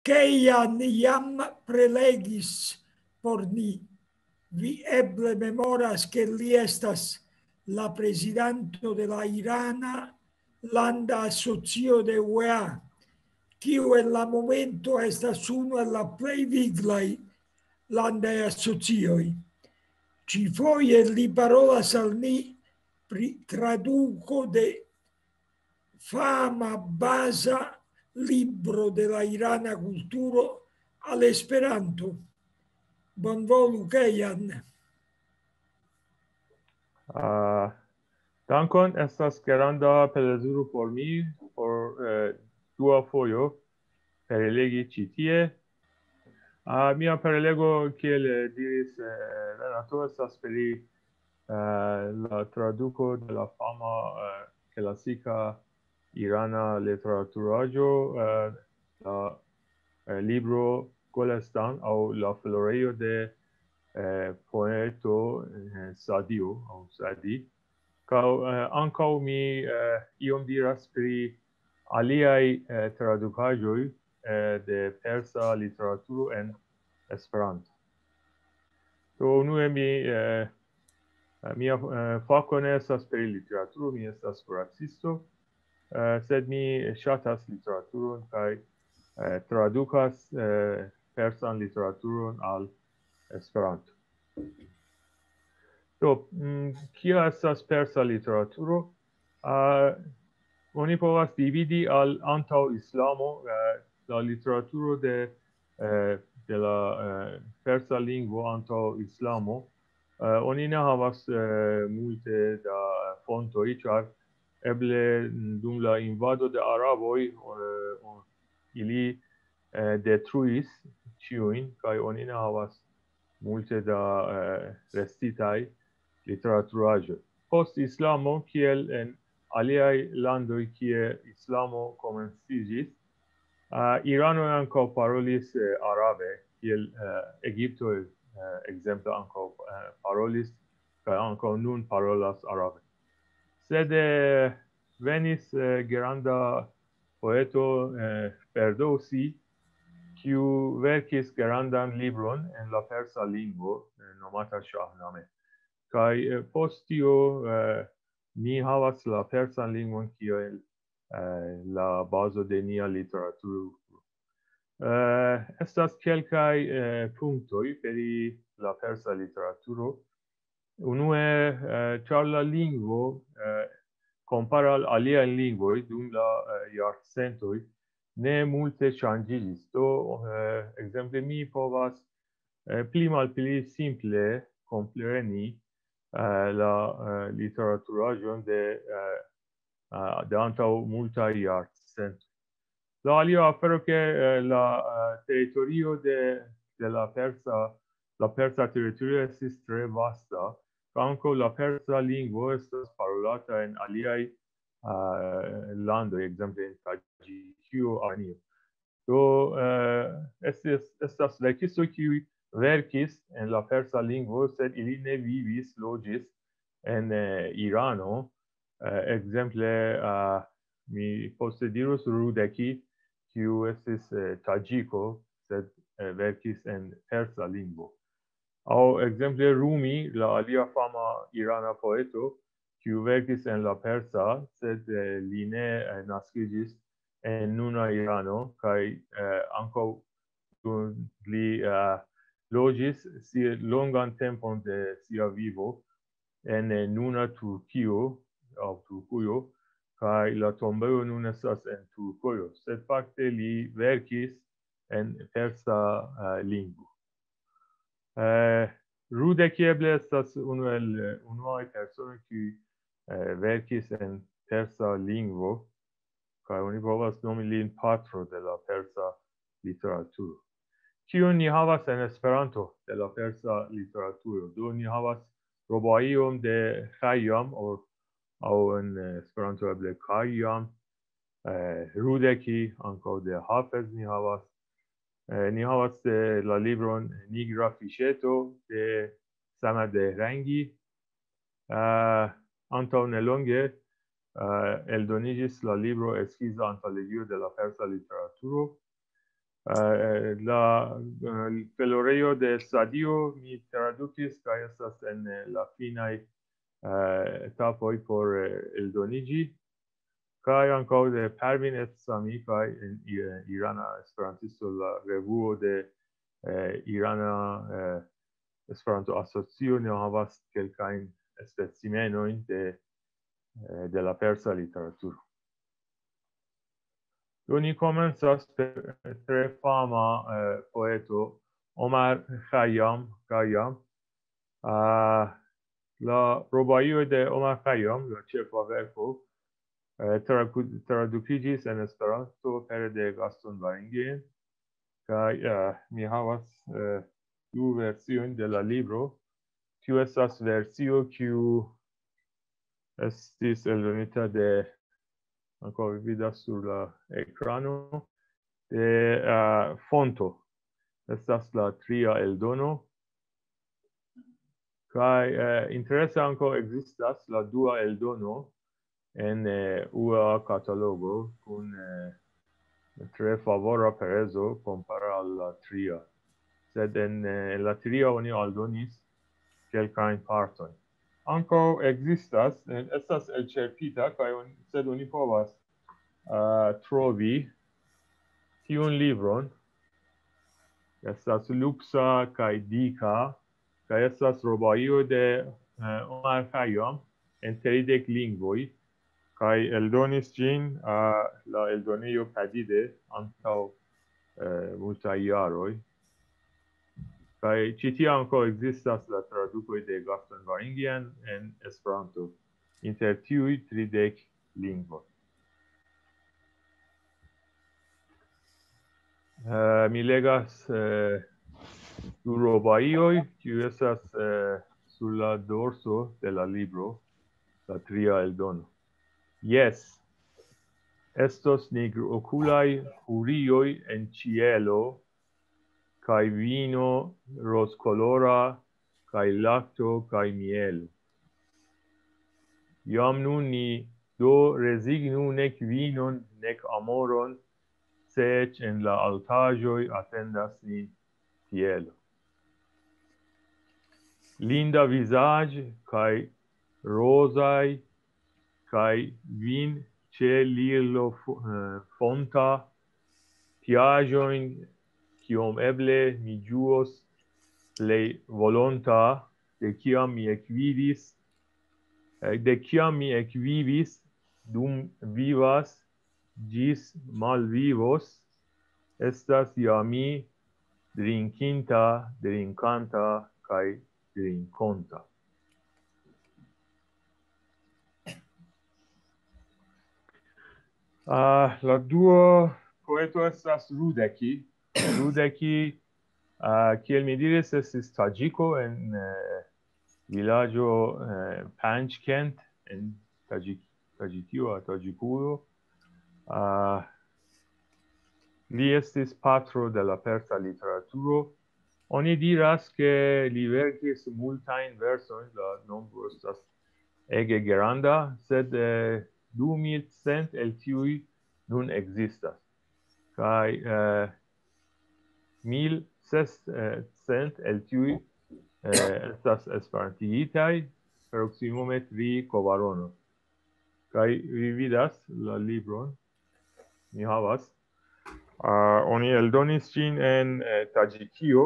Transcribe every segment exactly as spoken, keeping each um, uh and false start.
Keian iam prelegis por ni. Vi eble memoras che li estas la presidento de la Irana landa asocio de U E A, kiu en la momento estas unu el la plej viglaj landaj asocioj. Ĉifoje li parolas al ni pri traduko de fama baza libro de la irana kulturo al Esperanto. Bonvolu, Keian. Uh, dankon, estas granda plezuro por mi por uh, dua fojo perelegi ĉi tie. Uh, mia perelego, kiel diris uh, Renato, estas pri uh, la traduko de la fama uh, klasika irana literaturaĵo, uh, la uh, libro Golestan aŭ la florejo de Uh, poeto uh, Sadio aŭ Sadi. Kaj uh, ankaŭ mi uh, iom diras pri aliaj uh, tradukaĵoj uh, de persa literaturo en Esperanto. Do unue mi uh, mia uh, fako ne estas pri literaturo, mi estas kuracisto, uh, sed mi ŝatas literaturon kaj uh, tradukas uh, persan literaturon al Esperanto. Do, mm, kia estas persa literaturo? Uh, oni povas dividi al antaŭ islamo uh, la literaturo de, uh, de la uh, persa lingvo antaŭ islamo. Uh, oni ne havas uh, multe da fontoj, ĉar eble dum la invado de araboj uh, ili uh, detruis ĉiujn kaj oni ne havas multe da uh, restitaj literaturaĵoj. Post islamo, kiel en aliaj landoj kie islamo komenciĝis, uh, Irano ankaŭ parolis uh, arabe, kiel uh, Egipto uh, ekzemple ankaŭ uh, parolis kaj ankaŭ nun parolas arabe. Sed uh, venis uh, granda poeto uh, Ferdowsi, kiu verkis grandan libron en la persa lingvo, nomata Ŝahname. Kaj eh, post tio eh, ni havas la persan lingvon kiel eh, la bazo de nia literaturo. Eh, estas kelkaj eh, punktoj peri la persa literaturo. Unue, eh, ĉar la lingvo eh, kompare al aliaj lingvoj dum la eh, jarcentoj ne multe ŝanĝiĝis. Do, eh, ekzemple, mi povas eh, pli malpli simple kompreni eh, la eh, literaturaĵon de, eh, uh, de antaŭ multaj jarcentoj. La alia afero ke eh, la eh, teritorio de, de la persa la persa teritorio estis tre vasta, ankaŭ la persa lingvo estas parolata en aliaj uh, landoj, ekzemple en Taĝikio, Armenio. Do uh, estas, estas verkistoj kiuj verkis en la persa lingvo, sed ili ne vivis, loĝis en uh, Irano. Uh, ekzemple, uh, mi poste dirus Rudeki, kiu estis uh, Taĝiko, sed uh, verkis en persa lingvo. Aŭ ekzemple Rumi, la alia fama irana poeto, kiu verkis en la persa, sed eh, li ne eh, naskiĝis en nuna Irano, kaj eh, ankaŭ li eh, loĝis si longan tempon de sia vivo en eh, nuna Turkio aŭ Turkujo, kaj la tombejo nun estas en Turkujo, sed fakte li verkis en persa eh, lingvo. Uh, Rudeki eble estas unu el unuaj personoj kiuj uh, verkis en persa lingvo, kaj oni povas nomi lin patro de la persa literaturo. Kiun ni havas en Esperanto de la persa literaturo? Do ni havas Robaion de Khayyam, aŭ en Esperanto eble Khayyam, uh, Rudeki, ankaŭ de Hafez ni havas. Eh, ni havas eh, la libron Nigra Fiŝeto de Samad Behrangi. Uh, antaŭ nelonge uh, eldoniĝis la libro Eskiza antologio de la persa literaturo. Uh, la uh, pelorejo de Sadio mi tradukis kaj estas en la finaj uh, etapoj por uh, eldoniĝi, kaj ankaŭ de Pervin Etsami kaj en uh, Irana Esperantisto, la revuo de uh, Irana uh, Esperanto Asocio ne havas kelkajn specimenojn de, uh, de la persa literaturo. Oni komencas per tre fama uh, poeto Omar Khayyam. Khayyam. Uh, la robaio de Omar Khayyam, la ĉefa verko, uh, tradukiĝis en Esperanto pere de Gaston Varingien, kaj uh, mi havas uh, du versiojn de la libro. Tiu estas versio kiu estis eldonita de ancora vidas sur la ekrano de uh, fonto. Estas la tria eldono. Kaj uh, interesa ankaŭ ekzistas la dua eldono en uh, U A katalogo kun uh, tre favora prezo kompare al la tria. Sed en uh, la tria oni aldonis kelkajn partojn. Ankaŭ ekzistas, estas elĉerpita, kaj on, sed oni povas uh, trovi tiun libron. Estas luksa kaj dika, kaj estas robaio de uh, Omar Khayyam en tridek lingvoj, kaj eldonis ĝin uh, la eldonejo Padide antaŭ uh, multaj jaroj. Kaj ĉi tie ankaŭ ekzistas la tradukoj de Gaston Varingien en Esperanto inter tiuj tridek lingvoj. Uh, mi legas uh, du robaioj, kiu estas uh, sur la dorso de la libro, la tria eldono. Yes, estos nigroculaj hurioj en ĉielo, kaj vino roscolora, kaj lacto, kaj mielo. Jam nun ni do resignu nek vinon, nek amoron, se eĉ en la altaĵoj atendas ni tielo. Linda vizaĝ kaj rozaj, kaj vin ĉe lilo fonta, tiaĵojn kiom eble mi ĝuos plej volonta, de kiam mi ekvidis, de kiam mi ekvivis, dum vivas ĝis malvivos, estas ja mi drinkinta, drinkanta kaj drinkonta. Uh, la dua poeto estas Rudeki. Rudeki, uh, kiel mi diris, estis taĝiko en uh, vilaĝo uh, Panjkent en Taĝikio, Taĝikujo. Uh, li estis patro de la persa literaturo. Oni diras ke li verkis multajn versojn, la nombro estas ege granda, sed uh, du mil cent el tiuj nun ekzistas. Kaj uh, mil sescent el tiuj eh, estas esperantigitaj, proksimume tri kvarono. Kaj vi vidas la libron, mi havas. Uh, oni eldonis ĝin en eh, Taĝikio.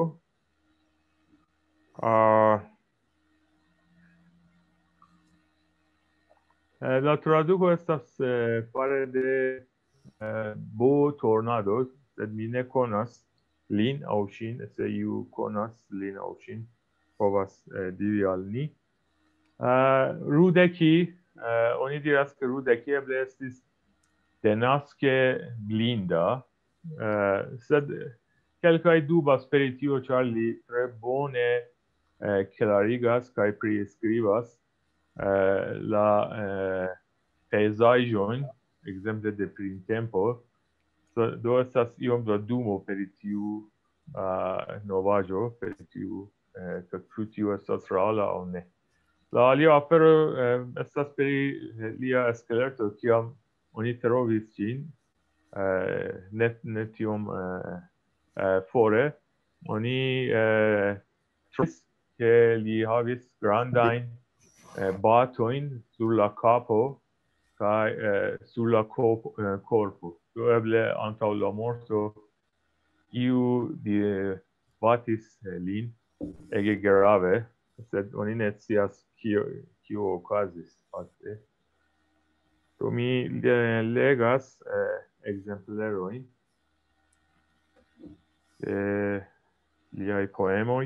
Uh, la traduko estas eh, fare de eh, Bo Tornado, sed mi ne konas lin aŭ ŝin, se iu konas lin aŭ ŝin, povas eh, diri al ni. Uh, Rudeki, uh, oni diras ke Rudeki eble estis denaske blinda, uh, sed kelkaj dubas pri tio, ĉar li tre bone uh, klarigas kaj priskribas uh, la uh, pejzaĝojn, ekzemple de printempo. So, do estas iom da dumo per tiu uh, novaĵo, per tiu eh, ĉu tiu estas reala aŭ ne. La alia afero eh, estas per lia skeleto, kiam oni trovis ĝin, eh, ne, ne tiom eh, uh, fore, oni uh, tris che li havis grandajn uh, batojn sur la kapo kaj uh, sur la corpo, uh, corpo. Do eble antaŭ la morto iu di batis uh, lin ege grave, sed oni ne scias kio kio okazis fakte. Do mi uh, legas uh, ekzemplerojn de liaj poemoj.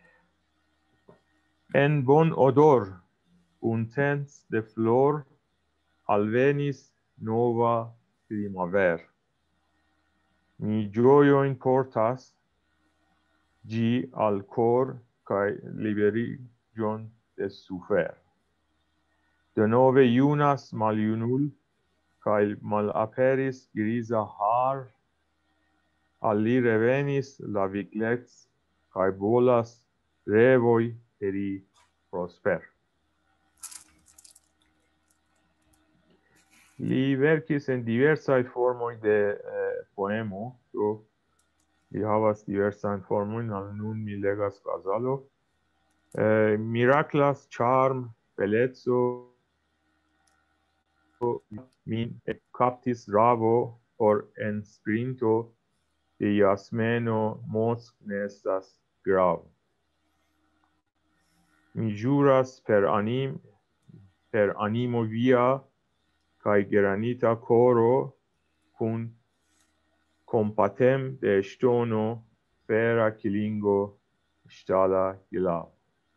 En bon odor, un temps de flor, alvenis nova primaver. Mi ĝojojn portas, ĝi al cor kaj liberiĝon de sufer. Denove junas maljunul, kaj malaperis griza har, al li revenis la viglec, kaj volas revoj eri prosper. Li verkis en diversaj formoj de eh, poemo, do li havas diversajn formojn, al nun mi legas Gazalo. Eh, miraklas charm, beleco, min kaptis ravo por ensprinto de jasmeno mosk ne estas grav. Mi ĵuras per anim per animo via kaj granita koro kun kompatem de ŝtono fera kilingo ŝtala gilao.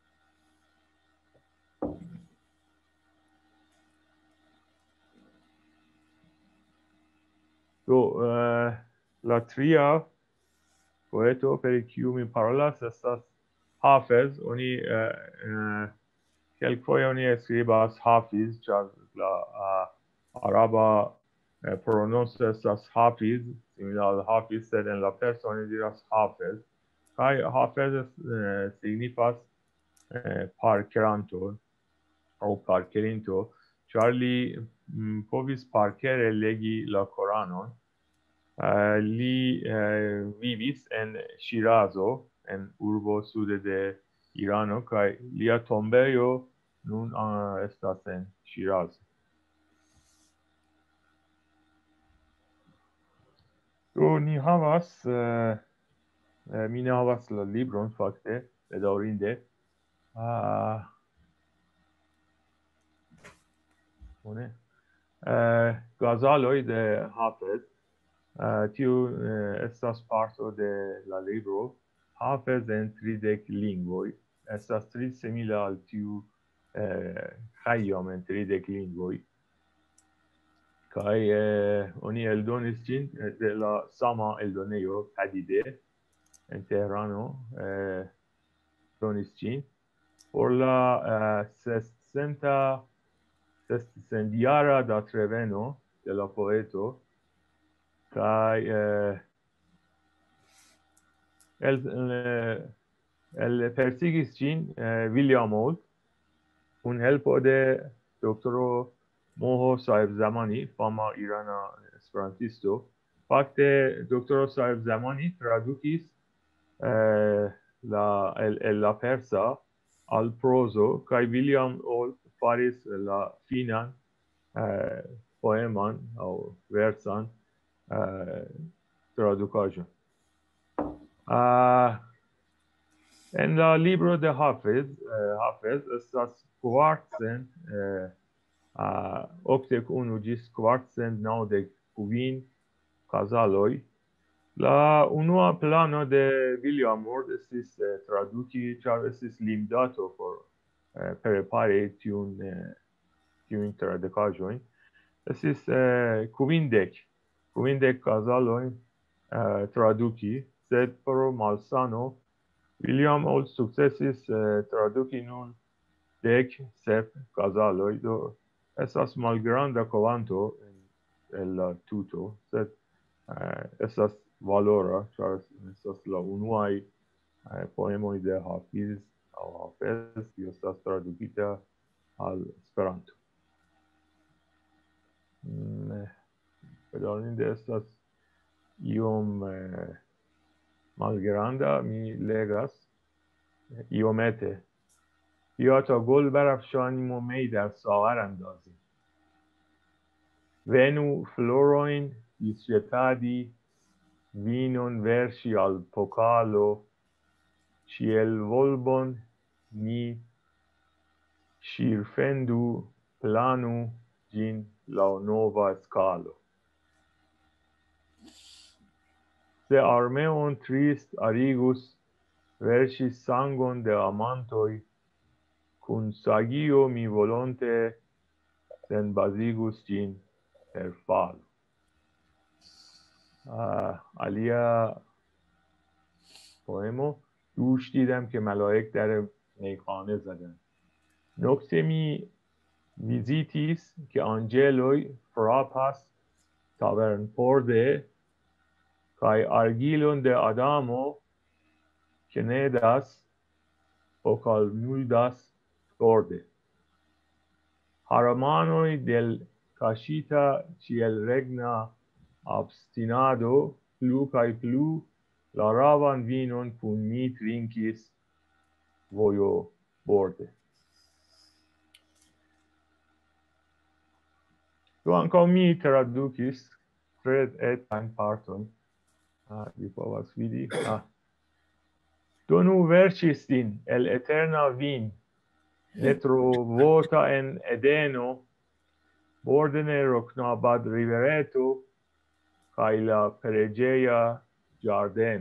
Do uh, la tria poeto per kiu mi parolas estas Hafez. Oni uh, uh, kelkfoje oni skribas Hafiz, ĉar la uh, araba uh, prononco estas Hafiz, simila al Hafiz, sed en la persa oni diras Hafez. Kaj Hafez uh, signifas uh, parkeranto aŭ parkerinto, ĉar li mm, povis parkere legi la Koranon. Uh, li uh, vivis en Ŝirazo, en urbo sude de Irano, kaj lia tombejo nun uh, estas en Ŝirazo. Do ni havas, uh, uh, mi ne havas la libron fakte, bedaŭrinde. Uh, bone. Uh, Gazaloj de Hafez. Uh, tiu uh, estas parto de la libro Hafez en tridek lingvoj. Estas tre simila al tiu uh, Khayyam en tridek lingvoj. Kaj uh, oni eldonis ĝin de la sama eldonejo Padide en Teherano. Uh, donis ĝin por la uh, sescenta sescentjara datreveno de la poeto. Kaj eh, el, el, el persigis ĝin eh, William Holt kun helpo de doktoro Moho Saheb Zamani, fama irana esperantisto. Fakte doktoro Saheb Zamani tradukis eh, la, el, el la persa al prozo, kaj William Holt faris la finan eh, poeman aŭ versan Uh, traducaĵo. Uh, en la libro de Hafez, uh, Hafez estas kvarcent uh, uh, okdek unu ĝis kvarcent naŭdek kvin kazaloj. La unua plano de William Ward estis uh, traduki, ĉar estis limdato por uh, prepari tiun uh, tiun tradukaĵojn. Estis uh, kvindek Kvindek kazalojn uh, traduki, sed pro malsano William Holt sukcesis uh, traduki nun dek sep kazaloj, do estas malgranda kvanto en, en la tuto, sed uh, estas valora, ĉar estas la unuaj uh, poemoj de Hafiz aŭ Hafez, kiu estas tradukita al Esperanto. Mm. Bedaŭrinde estas iom eh, malgranda mi legas iomete. بیا تا گل برافشانیم و می در ساغر اندازیم. Venu floroin discetadi, vinon versi al pokalo, ciel volbon ni shirfendu planu gin la nova scalo. Se armeon trist arigus versi sangon de amantoi, cun sagio mi volonte sen basigus gin per falo. علیا پویمو دوش دیدم که ملائک در میخانه زدن. نکته می ویزیتیس که آنجلوی فراپاس تاورن پورده کای آرگیلون ده آدامو که نیداس اوکال نولداس تورده. هارمانوی دل کاشیتا چیل رگنا abstinado plu kai plu laravan vinon kun mi trinkis vojo borde. Do ankaŭ mi tradukis tre etan parton. Ah, vi povas vidi. Ah. Donu verŝis din el eterna vin, ne trovota en Edeno, borde ne roknabad rivereto, kaj la preĝeja ĝardeno.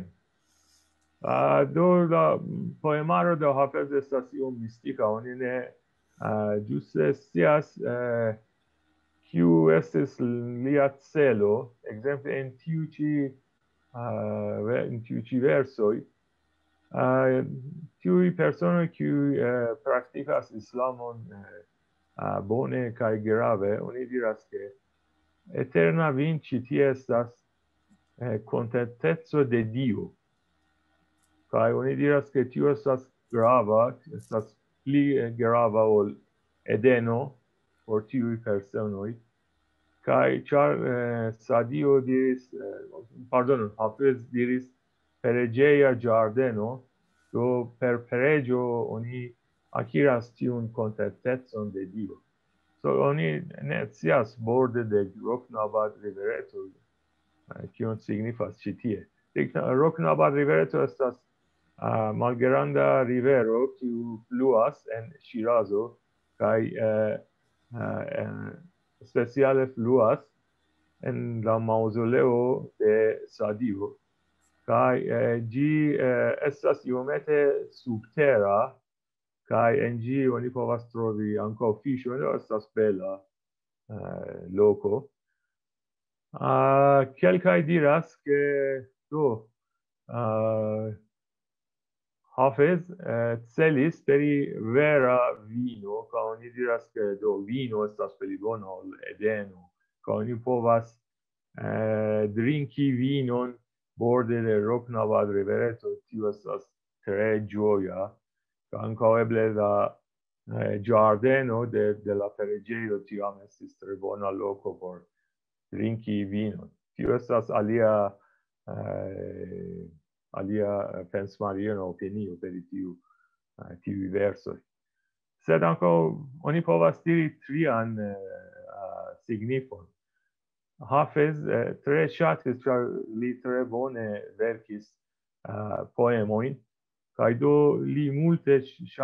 Uh, do la poemaro de Hafez estas iom mistika. Oni ne uh, ĝuste scias uh, kiu estis lia celo. Ekzemple en tiu ĉi uh, en tiu ĉi versoj, uh, tiuj personoj kiuj uh, praktikas islamon uh, uh, bone kaj grave, oni diras ke eterna vin ĉi tie estas eh, kontenteco de Dio. Kaj oni diras ke tio estas grava, estas pli grava ol Edeno por tiuj personoj. Kaj ĉar eh, Sadio diris, eh, pardon, Hafez diris preĝeja ĝardeno, do per preĝo oni akiras tiun kontentecon de Dio. So oni ne scias borde de Roknabad rivereto kion signifas ĉi tie. Roknabad rivereto estas uh, malgranda rivero kiu fluas en Ŝirazo kaj uh, uh, speciale fluas en la maŭzoleo de Sadio. Kaj uh, ĝi uh, estas iomete subtera kaj en ĝi oni povas trovi ankaŭ fiŝojn. Estas bela uh, loko. Uh, kelkaj diras ke do uh, Hafez uh, celis peri vera vino, kaj oni diras ke do vino estas pli bona ol Edeno, kaj oni povas uh, drinki vinon borde de Roknabad rivereto. Tio estas tre ĝoja. Ankaŭ eble la eh, ĝardeno de, de la preĝejo tiam estis tre bona loko por drinki vinon. Tio estas alia eh, alia pensmariera opinio per tiu eh, tiuj versoj. Sed ankaŭ oni povas diri trian eh, signifon. Hafez eh, tre ŝatis, ĉar li tre bone verkis eh, poemojn. Kaj do li multe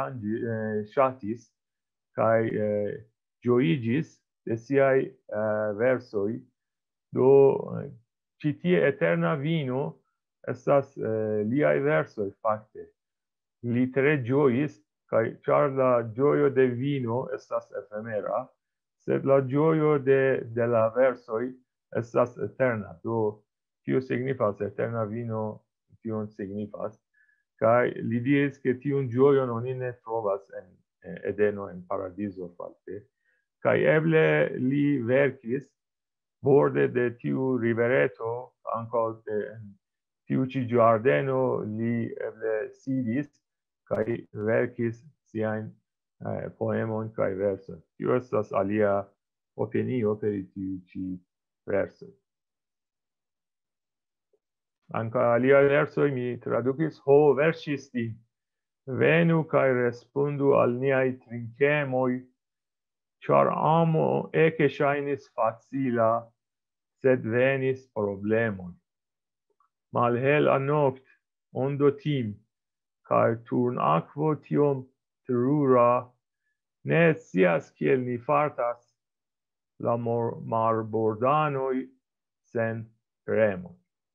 ŝatis kaj ĝojiĝis de siaj versoj. Do ĉi tie eterna vino estas liaj versoj fakte. Li tre ĝojis, kaj ĉar la ĝojo de vino estas efemera, sed la ĝojo de, de la versoj estas eterna. Do tio signifas eterna vino, tion signifas. Kaj li diris ke tiun ĝojon oni ne trovas en Edeno, en paradizo fakte. Kaj eble li verkis borde de tiu rivereto, ankaŭ de tiu ĉi ĝardeno li eble sidis kaj verkis siajn eh, poemojn kaj versojn. Tio estas alia opinio per tiu ĉi versoj. anca alia versoi mi traducis, ho versisti, venu cae respondu al niai trincemoi, char amo ece shainis facila, sed venis problemoi. Malhel a noct, ondo tim, cae turn aquo tiom terura, ne scias kiel ni fartas, la marbordanoi sen remo.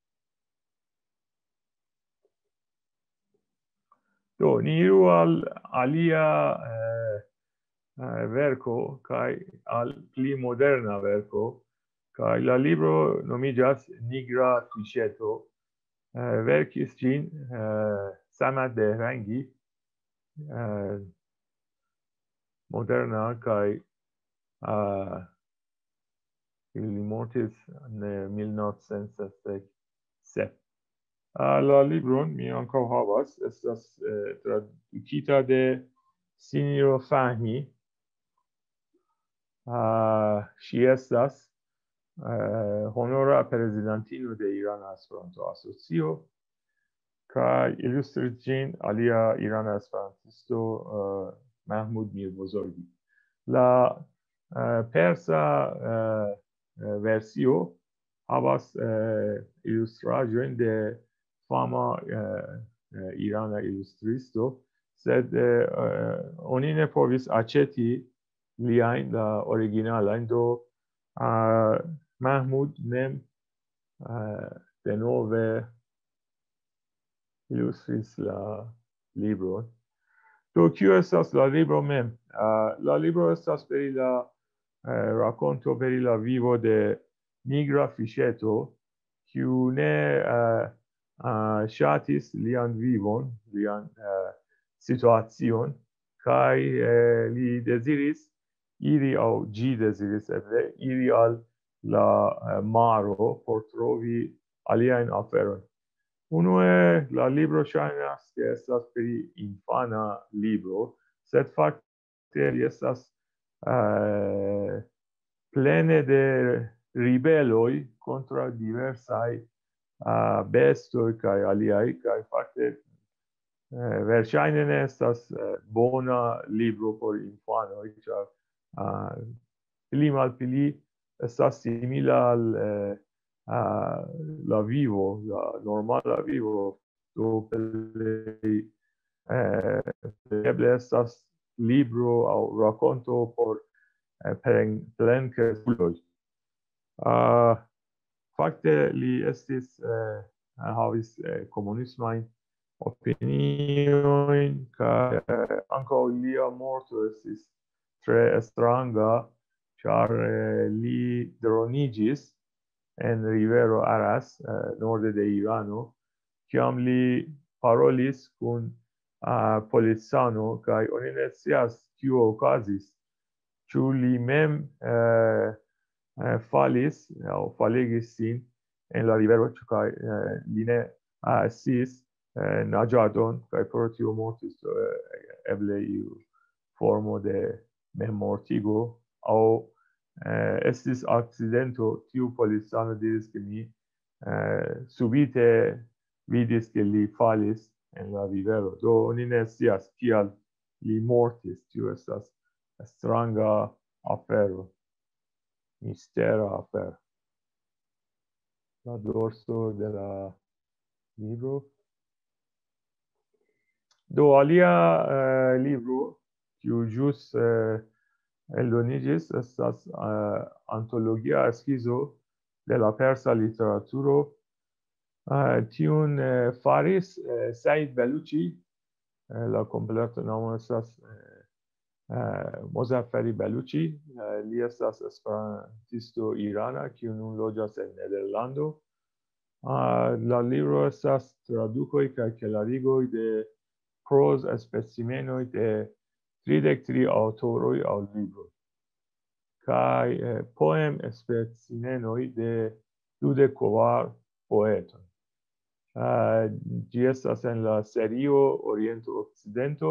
Do, ni iru al alia eh, eh, verco, cae al pli moderna verco, cae la libro nomigas Nigra Fiŝeto, eh, verkis gin eh, Samad Behrangi, eh, moderna, cae uh, ili mortis en mil novecent sesdek sep. Uh, la libron mi ankaŭ havas, estas uh, tradukita de Sinjoro Fahmi. Uh, ŝi estas uh, honora prezidantino de Irana Esperanto-Asocio kaj ilustris ĝin alia irana esperantisto uh, Mahmud Mirbozorgi. La uh, persa uh, versio havas uh, ilustraĵojn de fama uh, uh, irana ilustristo, sed uh, uh, oni ne povis aĉeti liajn la originalajn, do uh, Mahmud mem uh, denove ilustris la libron. Do kio estas la libro mem? Uh, la libro estas per la uh, racconto per la vivo de Nigra Fiŝeto, kiu ne uh, uh, ŝatis lian vivon, lian uh, situacion, kaj uh, li deziris iri aŭ ĝi deziris eble iri al la uh, maro por trovi aliajn aferojn. Unue, la libro ŝajnas ke estas pri infana libro, sed fakte li estas uh, plene de ribeloj kontraŭ diversaj uh, bestoj kaj aliaj, kaj fakte uh, verŝajne ne estas uh, bona libro por infanoj, ĉar uh, pli malpli estas simila al uh, Uh, la vivo, la normala vivo, do plej eh, eble estas libro aŭ rakonto por eh, plenkreskuloj. Uh, fakte li estis eh, havis eh, komunismajn opiniojn kaj eh, ankaŭ lia morto estis tre stranga, ĉar eh, li droniĝis en rivero Aras, uh, norde de Irano, kiam li parolis kun uh, policano, kaj oni ne scias kio okazis. Ĉu li mem uh, uh, falis aŭ faligis sin en la rivero, ĉu kaj uh, li ne uh, sciis uh, naĝadon, kaj pro tio mortis, uh, eble iu formo de memmortigo aŭ Uh, estis accidento, tiu policano diris che mi uh, subite vidis che li falis en la rivero. Do oni ne scias kial li mortis, tiu estas stranga afero, mistera afero. La dorso de la libro. Do alia uh, libro, kiu ĵus uh, eldonigis estas uh, antologia eskizo de la persa literaturo. Uh, tiun uh, faris uh, Said Beluci, uh, la completa nomo estas uh, uh, Mozafferi Beluci, uh, li estas esperantisto irana, kiu nun loĝas en Nederlando. Uh, la libro estas tradukoj kaj klarigoj de proz specimenoj de tridek tri aŭtoroj aŭ libroj, kaj eh, poem specimenoj de dudek kvar poetoj. Uh, ĝi estas en la serio Oriento Okcidento,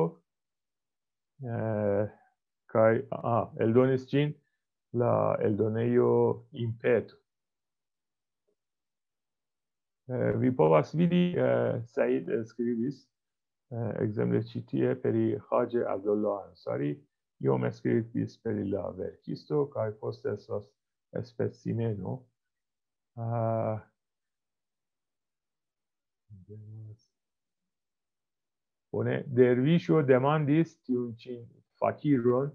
uh, kaj ah, eldonis ĝin la eldonejo Impeto. vi povas vidi Said skribis ekzemple ĉi tie pri Haĝe Abdullah Ansari, iom skribis pri la verkisto kaj poste estas specimeno. Bone, Derviŝo demandis tiun ĉi fakiron.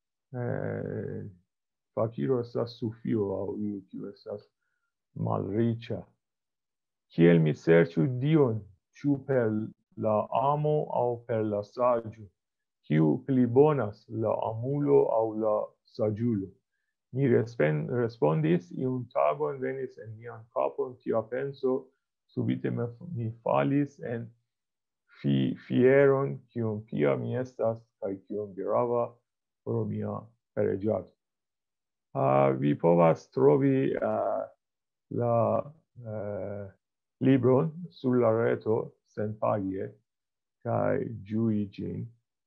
Fakiro estas sufio aŭ iu kiu estas malriĉa. Kiel mi serĉu Dion, ĉu per la amo aŭ per la saĝo? Kiu pli bonas, la amulo aŭ la saĝulo? Mi respondis, iun tagon venis en mian kapon tia penso, subite mi falis en fi fieron, kiom pia mi estas kaj kiom grava pro mia pereĝado. Uh, vi povas trovi uh, la uh, libron sur la reto senpagie kaj ĝui ĝin.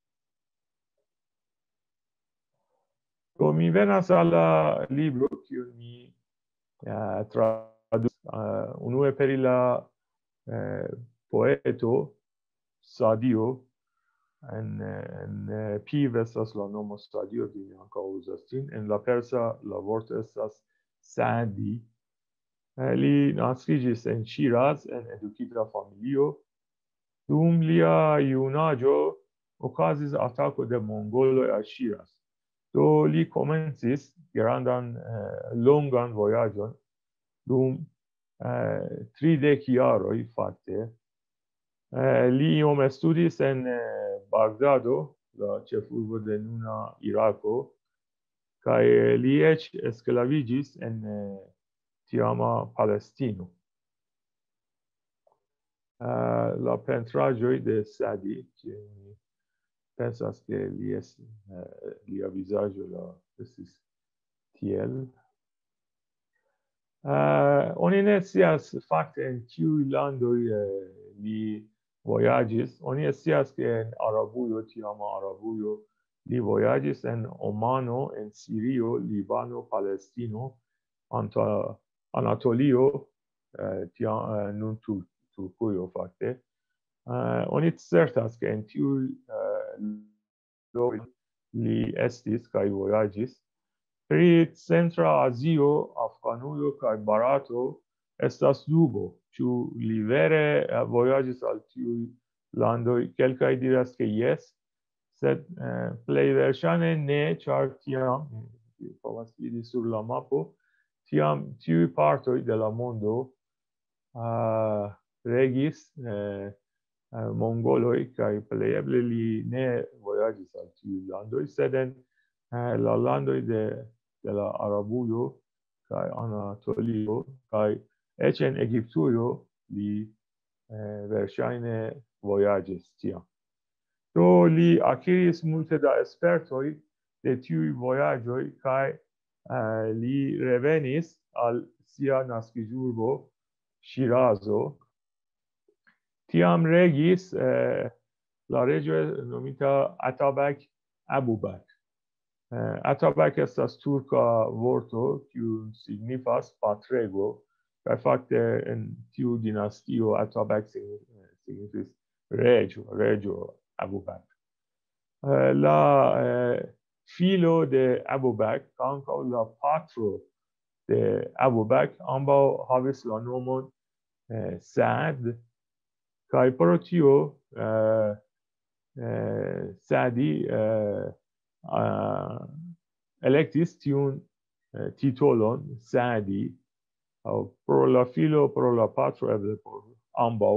Do mi venas al la libro kiun mi uh, tradukis uh, unue per la uh, poeto Sadio. En, en Piv estas la nomo Sadio, vi ankaŭ uzas ĝin. En la persa la vorto estas Sadi. Li naskiĝis en Ŝiraz en edukita familio. Dum lia junaĝo okazis atako de mongoloj al Ŝiraz. Do li komencis grandan eh, longan vojaĝon dum eh, tridek jaroj fakte. Eh, li iom studis en eh, Bagdado, la ĉefurbo de nuna Irako, kaj li eĉ esklaviĝis en eh, tiama Palestino. Uh, la pentraĵoj de Sadi, kiel mi pensas ke li es, uh, lia vizaĝo la estis tiel. Uh, oni ne scias fakte en kiuj landoj uh, li vojaĝis. Oni scias ke en Arabujo, tiama Arabujo, li vojaĝis en Omano, en Sirio, Libano, Palestino, Anta Anatolio, uh, tia, uh, nun tu Turkujo fakte. Uh, oni certas ke en tiuj uh, li estis kaj vojaĝis. Pri Centra Azio, Afganujo kaj Barato estas dubo, ĉu li vere uh, vojaĝis al tiuj landoj. Kelkaj diras ke jes, sed uh, plej verŝajne ne, ĉar tiam, vi povas vidi sur la mapo, tiam tiuj partoj de la mondo uh, regis eh, eh, mongoloj kaj plejeble li ne vojaĝis al tiuj landoj, sed en eh, la landoj de, de la Arabujo kaj Anatolio kaj eĉ en Egiptujo li eh, verŝajne vojaĝis tiam. Do li akiris multe da spertoj de tiuj vojaĝoj kaj eh, li revenis al sia naskiĝurbo Ŝirazo. Tiam regis eh, la regio nomita Atabak Abubak. Eh, Atabak estas turka vorto kiu signifas patrego, kaj fakte en tiu dinastio Atabak signifis regio, regio Abubak. Eh, la eh, filo de Abubak, ankaŭ la patro de Abubak, ambaŭ havis la nomon eh, Saad. Kaj pro tio uh, uh, Sadi uh, uh, elektis tiun uh, titolon Sadi, aŭ pro la filo, pro la patro, eble por ambaŭ,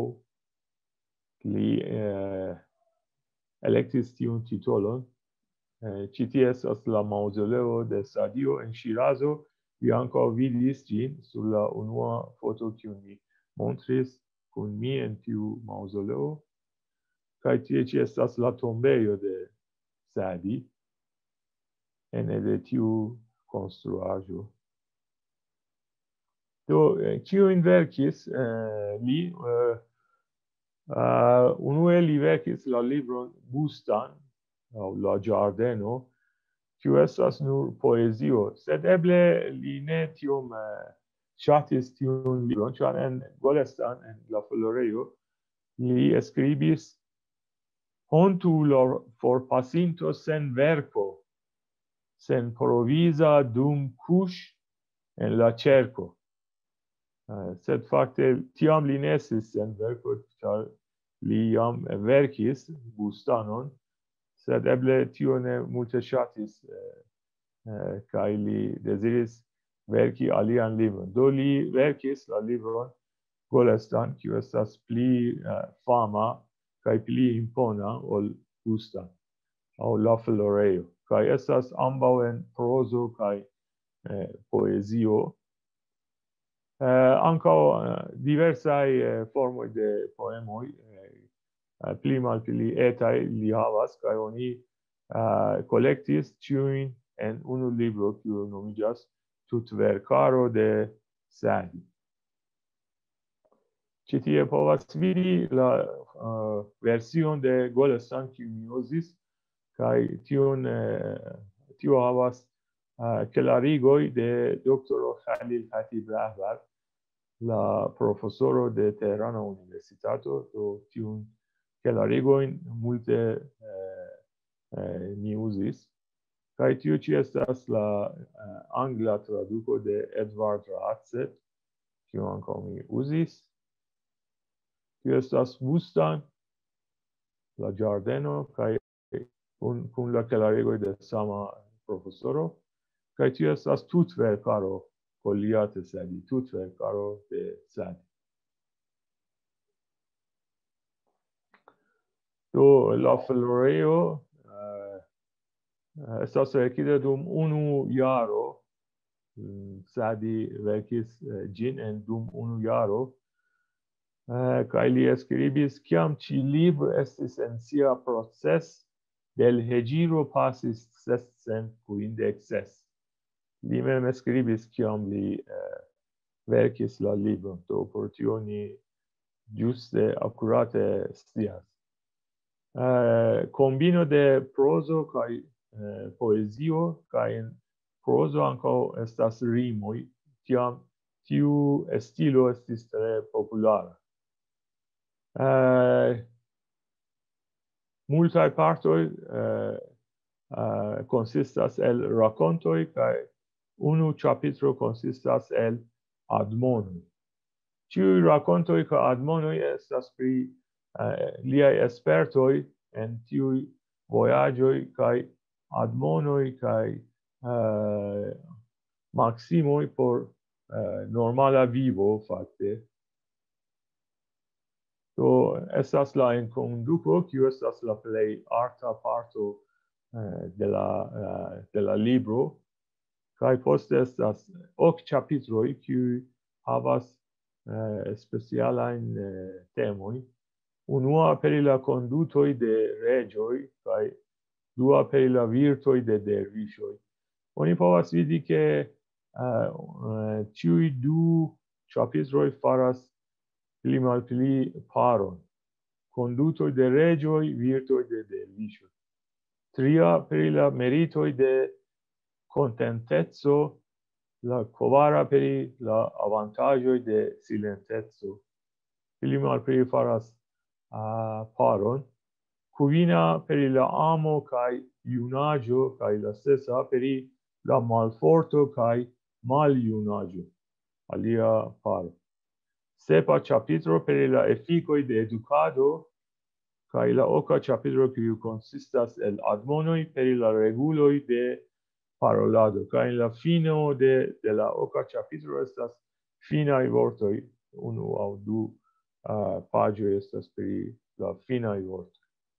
li uh, elektis tiun titolon. Uh, Ĉi tie estas la maŭzoleo de Sadio en Ŝirazo. Vi ankaŭ vidis ĝin sur la unua foto kiun mi montris kun mi en tiu maŭzoleo, kaj tie ĉi estas la tombejo de Sadi ene de tiu konstruaĵo. Do kiujn verkis eh, li? Uh, uh, unue li verkis la libron Bustan, aŭ la ĝardeno, kiu estas nur poezio, sed eble li ne tiom uh, ŝatis tiun libron, ĉar en Golestan, en la florejo, li skribis hontu lor forpasinto sen verko, sen provisa dum kuŝ en la ĉerko. Uh, sed fakte tiam li ne estis sen verko, ĉar li jam verkis Bustanon, sed eble tio ne multe ŝatis eh, eh, kaj li deziris verki alian libron. Do li verkis la libron Golestan, kiu estas pli uh, fama kaj pli impona ol Bustan aŭ La Florejo, kaj estas ambaŭ en prozo kaj eh, poezio. Uh, ankaŭ uh, diversaj uh, formoj de poemoj, uh, pli malpli etaj li havas, kaj oni uh, kolektis ĉiujn en unu libro kiu nomiĝas Tutverkaro de Sa'di. Ĉi tie povas vidi la uh, version de Golestan kiu mi uzis, kaj tion uh, tio havas uh, klarigoj de doktoro Khalil Khatib Rahbar, la profesoro de Teherana Universitato, do tiun klarigojn multe eh, eh, mi uzis. Kaj tio ĉi estas la eh, angla traduko de Edward Ratze, kiu ankaŭ mi uzis. Tio estas Bustan, la ĝardeno, kaj kun, kun la klarigoj de sama profesoro. Kaj tio estas Tutverkaro Kolliat Sa'di, Tutverkaro de Sa'di. Do La Florejo uh, estas verkita dum unu jaro. Sa'di verkis uh, ĝin en dum unu jaro. Uh, kaj li skribis, kiam ĉi libro estis en sia proces, del heĝiro pasis sescent kvindek ses. Li mem skribis kiam li uh, verkis la libron, do por tio ni ĝuste akurate scias. Uh, kombino de prozo kaj uh, poezio, kaj en prozo ankaŭ estas rimoj, tiam tiu stilo estis tre populara. Uh, multaj partoj uh, uh, konsistas el rakontoj kaj unu ĉapitro konsistas el admonoj. Ĉiuj rakontoj kaj admonoj estas pri uh, liaj espertoj en tiuj vojaĝoj kaj admonoj kaj uh, maksimoj por uh, normala vivo fakte. Do estas la enkonduko, kiu estas la plej arta parto uh, de, la, uh, de la libro, kaj poste estas ok ĉapitroj, kiuj havas uh, specialajn uh, temoj. Unua per la kondutoj de reĝoj kaj dua per la virtoj de derviŝoj. Oni povas vidi ke uh, uh, ĉiuj du ĉapitroj faras pli malpli paron. Kondutoj de reĝoj, virtoj de derviŝoj. Tria per la meritoj de kontenteco, la kvara per la avantaĝoj de silenteco. Pli malpli faras uh, paron. Kvina per la amo kaj junaĝo kaj la sesa per la malforto kaj maljunaĝo. Alia paro. Sepa ĉapitro per la efikoj de edukado kaj la oka ĉapitro kiu konsistas el admonoj per la reguloj de parolado. Kaj la fino de, de la oka ĉapitro estas finaj vortoj, unu aŭ du uh, paĝoj estas pri la finaj vortoj.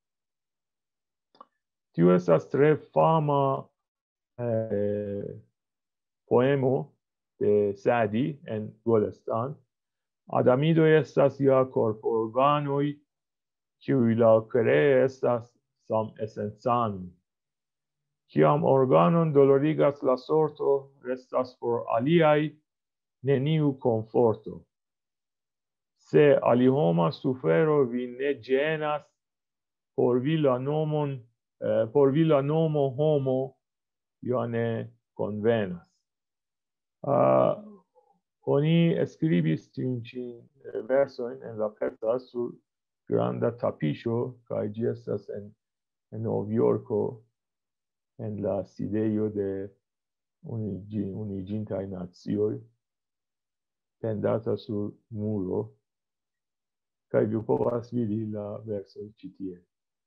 Tio estas tre fama eh, poemo de Sa'di en Golestan. Adamidoj estas ja korporganoj, kiuj laŭkree estas samesencanoj. Kiam organon dolorigas la sorto, restas por aliaj neniu komforto. Se alihoma sufero vin ne ĝenas, por vi la nomon Uh, por vi la nomo homo ja ne convenas. Uh, Oni escribis tiun ĉi versojn en la persa sur granda tapiŝo kaj ĝi estas en en Novjorko en la sidejo de Unigi- Uniĝintaj Nacioj, pendata sur muro, kaj vi povas vidi la versoj ĉi tie.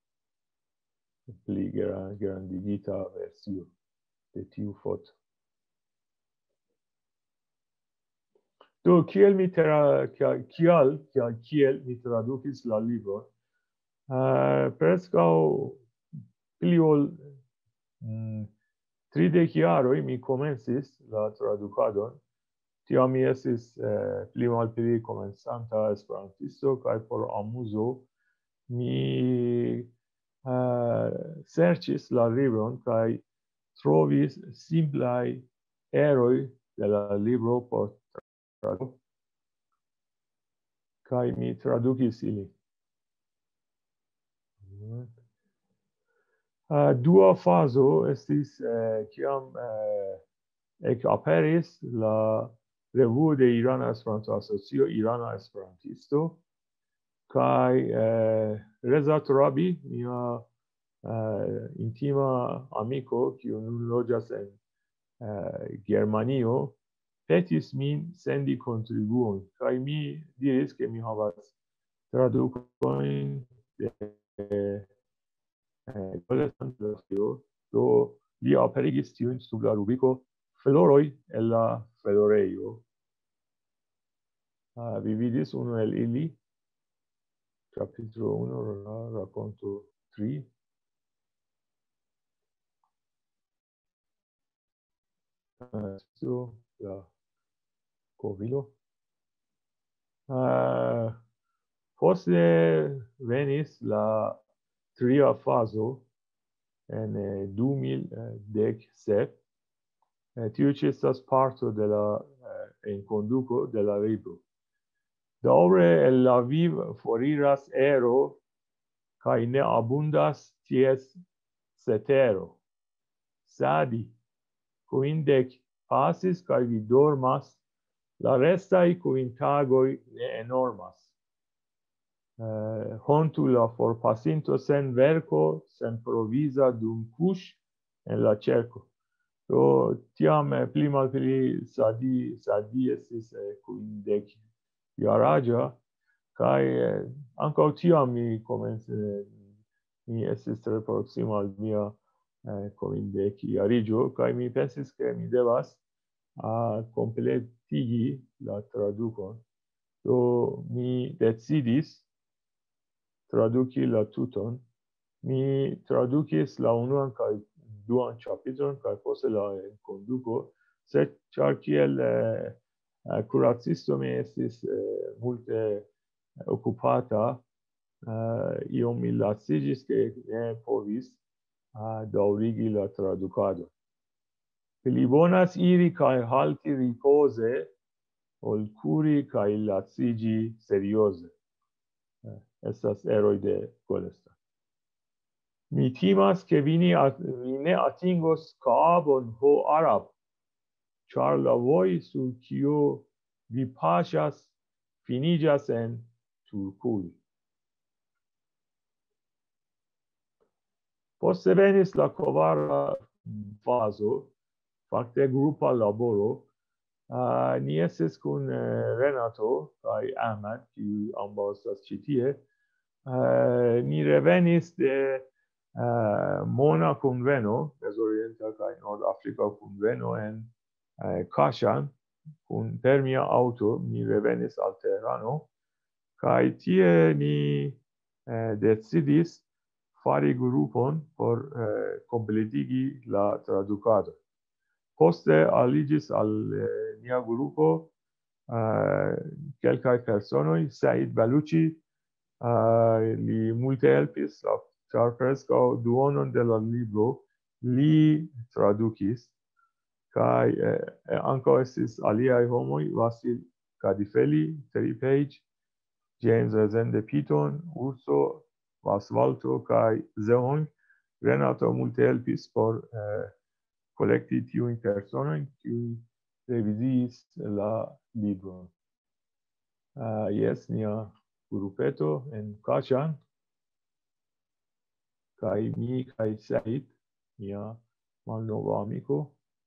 Pli gra- grandigita versio de tiu foto. Do kiel mi tra kial kial kial kiel mi tradukis la libron? Uh, preskaŭ pli ol mm, tridek jaroj mi komencis la tradukadon. Tiam mi estis eh, pli malpli komencanta esperantisto kaj por amuzo mi uh, serĉis la libron kaj trovis simplaj eroj de la libro por traduko kaj mi tradukis ilin. Uh, dua fazo estis uh, kiam uh, ekaperis la revuo de Irana Esperanto Asocio, Irana Esperantisto, kaj uh, Reza Torabi, mia uh, intima amiko, kiu nun loĝas en uh, Germanio, petis min sendi kontribuon, kaj mi diris ke mi havas tradukojn de do li aperigis tiun sub la rubriko Floroj el la florejo. Uh, vi vidis unu el ili, capitolo uno, la rakonto tri. Uh, so, la kovilo. Uh, poste venis la tria fazo en eh, du mil dek sep. Eh, tiu ĉi estas parto de la eh, enkonduko de la libro. Daŭre el la viv foriras ero kaj ne abundas ties cetero. Sadi, kvindek pasis kaj vi dormas, la restaj kvin tagoj ne enormas. Uh, hontu la forpasinto sen verko, sen provisa dum kuŝ en la cerco. Do tiam eh, pli malpli Sadi, Sadi estis eh, kvindek jaraĝa, kaj eh, ankaŭ tiam mi komencis, mi estis tre proksima al mia eh, kvindek jariĝo, kaj mi pensis ke mi devas uh, kompletigi la tradukon. Do mi decidis traduki la tuton. Mi tradukis la unuan kaj duan ĉapitron kaj poste la konduko, sed ĉar kiel eh, kuracisto mi estis eh, multe okupata, eh, iom mi laciĝis ke ne povis uh, daŭrigi la tradukadon. Pli bonas iri kaj halti ripoze, ol kuri kaj laciĝi serioze. Estas eroj de Golestan. Mi timas ke vi ne atingos Kaabon ho Arab, ĉar la voj sur kiu vi paŝas finiĝas en Turkuj. Poste venis la kvara fazo, fakte grupa laboro. Uh, ni estis kun uh, Renato kaj Ahmad, kiuj ambaŭ estas ĉi tie. Uh, ni revenis de uh, Mona kunveno, Mezorienta kaj Nordafrika kunveno en uh, Kashan, kun per mia aŭto mi revenis al Teherano, kaj tie ni uh, decidis fari grupon por uh, kompletigi la tradukadon. Poste aliĝis al eh, nia grupo uh, kelkaj personoj, Said Baluchi, uh, li multe helpis, ĉar preskaŭ duonon de la libro li tradukis, kaj eh, ankaŭ estis aliaj homoj, Vasil Kadifeli, Terry Page, James Rezende Piton, Urso, Vasvalto kaj Zehong. Renato multe helpis por eh, kolekti tiujn personojn, kiuj revidis la libron. Uh, yes, mia grupeto en Kaŝan, kaj mi kaj Said, mia malnova amiko.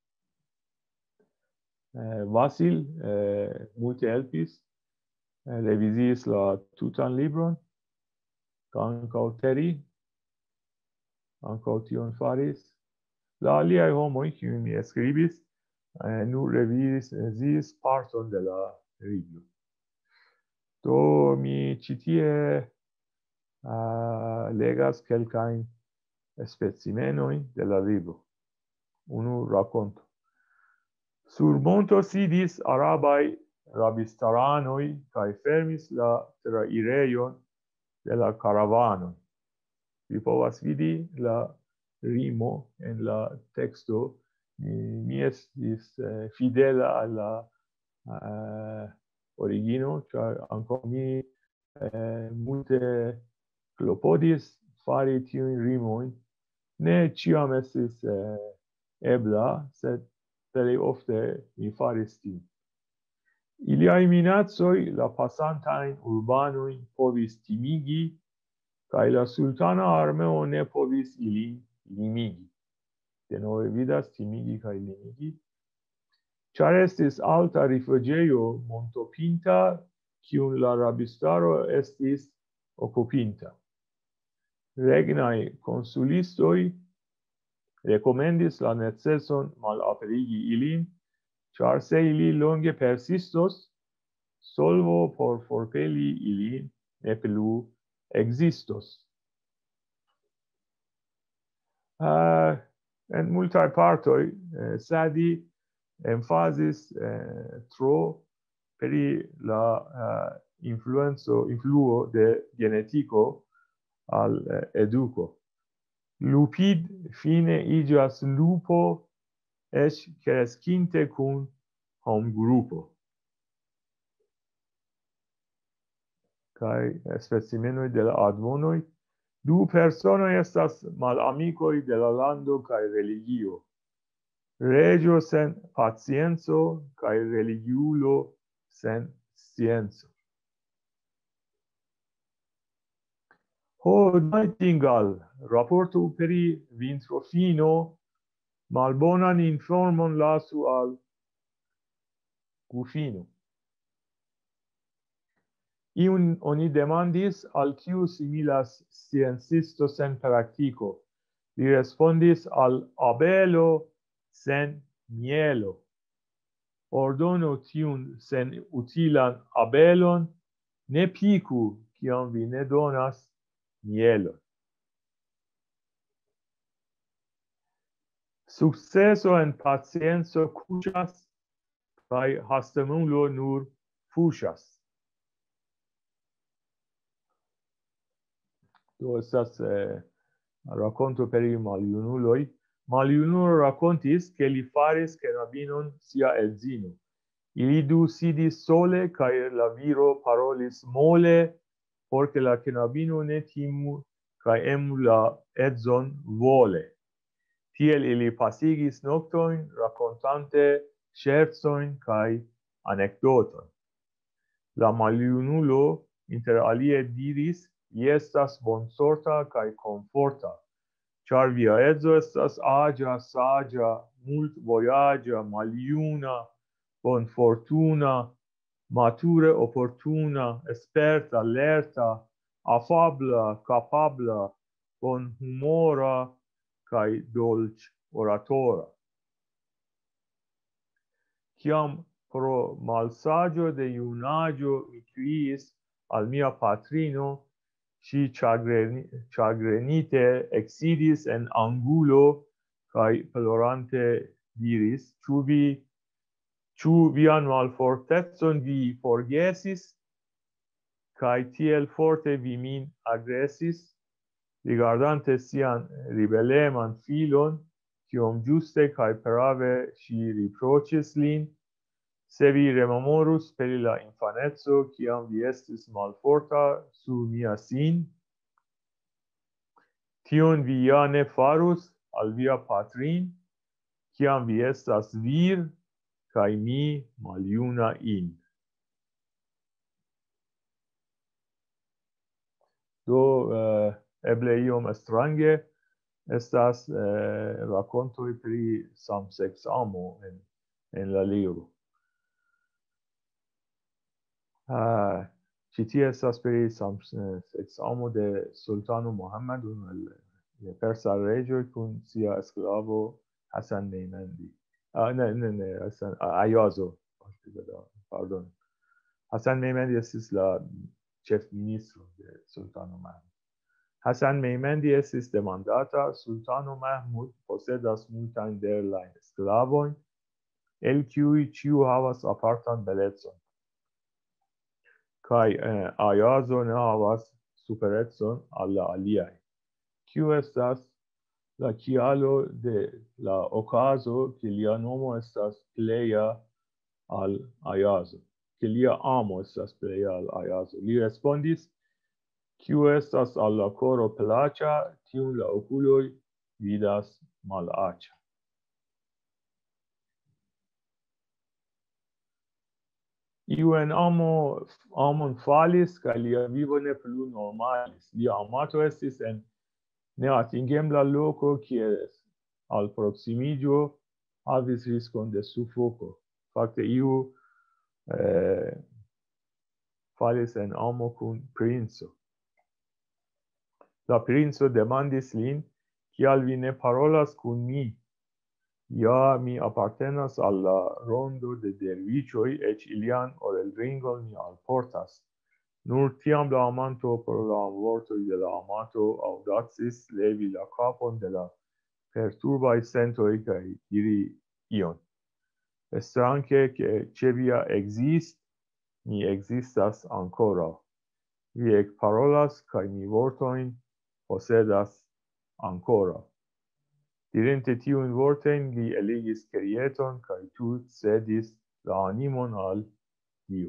Uh, Vasil uh, multe helpis, uh, revidis la tutan libron, kaj ankaŭ Teri, ankaŭ tion faris. La aliaj homoj, kiujn mi skribis, uh, nur revidis zis parton de la libro. Do mi ĉi tie uh, legas kelkajn specimenojn de la libro. Unu rakonto. Sur monto sidis arabaj rabistaranoj kaj fermis la trairejon de la karavanoj. Vi povas vidi la rimo en la teksto. Mi, mi estis uh, fidela al la uh, origino, ĉar ankaŭ mi eh, multe klopodis fari tiujn rimojn. Ne ĉiam estis eh, ebla, sed plej ofte mi faris tion. Iliaj minacoj la pasantajn urbanojn povis timigi, kaj la sultana armeo ne povis ilin limigi. Denove vidas timigi kaj limigi. Ĉar estis alta rifuĝejo montopinta, kiun la rabistaro estis okupinta. Regnaj konsulistoj rekomendis la neceson malaperigi ilin, ĉar se ili longe persistos, solvo por forpeli ilin ne plu ekzistos. Uh, en multaj partoj uh, Sadi emfazis eh, tro peri la uh, influenzo, influo de genetico al eh, educo. Lupid fine igas lupo eĉ kreskinte kun homgrupo. Kaj specimenoj de la admonoj. Du personoj estas malamikoj de la lando kaj religio. Regio sen pacienzo kaj religiulo sen scienzo. Ho, Nightingale, raportu peri vintrofino, malbonan informon lasu al gufino. Iun oni demandis al kiu similas sciencisto sen praktiko. Li respondis al abelo sen mielo. Ordono tiun sen utilan abelon, ne piku, kiam vi ne donas mielon. Sukceso en pacienco kuŝas, kaj hastemulo nur fuŝas. Do estas eh, rakonto peri maljunuloj. Maljunulo rakontis ke li faris knabinon sia edzino. Ili du sidis sole kaj la viro parolis mole, por ke la knabino ne timu kaj emu la edzon vole. Tiel ili pasigis noktojn rakontante ŝercojn kaj anekdotojn. La maljunulo inter alie diris: "Vi estas bonsorta kaj komforta, ĉar via edzo estas aĝa, saĝa, multvojaĝa, maljuna, bonfortuna, mature oportuna, sperta, lerta, afabla, kapabla, bonhumora kaj dolĉoratora." Kiam pro malsaĝo de junaĝo mi kriis al mia patrino, ŝi ĉagrenite eksidis en angulo kaj plorante diris: "Ĉu vi, ĉu vian malfortecon vi forgesis, kaj tiel forte vi min agresis?" Rigardante sian ribeleman filon, kiom ĝuste kaj prave ŝi riproĉis lin: "Se vi rememorus peri la infaneco, kiam vi estis malforta sur mia sin, tion vi ja ne farus al via patrin, kiam vi estas vir, kaj mi maljuna in. Do uh, eble iom strange estas uh, rakontoj pri samseksamo en, en la libro. Uh, Ĉi tie estas pri samseksamo de Sultano Muhammad, unu el la persa reĝoj kun sia sklavo Hasan Mejmendi. Uh, ne, ne, ne, Hasan Ayazo. Pardon. Hasan Mejmendi estis la ĉefministro de Sultano Mahmud. Hasan Mejmendi estis demandata: Sultano Mahmud posedas multajn derlajn sklavojn, el kiuj ĉiu havas apartan belecon. Kaj eh, Ayazo ne havas superecon al la aliaj. Kiu estas la kialo de la okazo ke lia nomo estas pleja al Ayazo, ke lia amo estas pleja al Ayazo? Li respondis: kiu estas al la koro plaĉa, tiun la okuloj vidas malaĉa. Iu en amo amon falis kaj lia vivo ne plu normalis. Lia amato estis en neatingebla loko kie alproksimiĝo havis riskon de sufoko. Fakte iu eh, falis en amo kun princo. La princo demandis lin: kial vi ne parolas kun mi? Ja, mi apartenas al la rondo de derviĉoj, eĉ ilian orelringon mi alportas. Nur tiam la amanto por la vortoj de la amato aŭdacis levi la kapon de la perturbaj sentoj kaj diri ion. Strange ke ĉe via ekzist mi ekzistas ankoraŭ. Vi ekparolas kaj mi vortojn posedas ankoraŭ. Dirinte tiujn vortojn, li eligis kerieton kaj tut cedis la animon al Dio.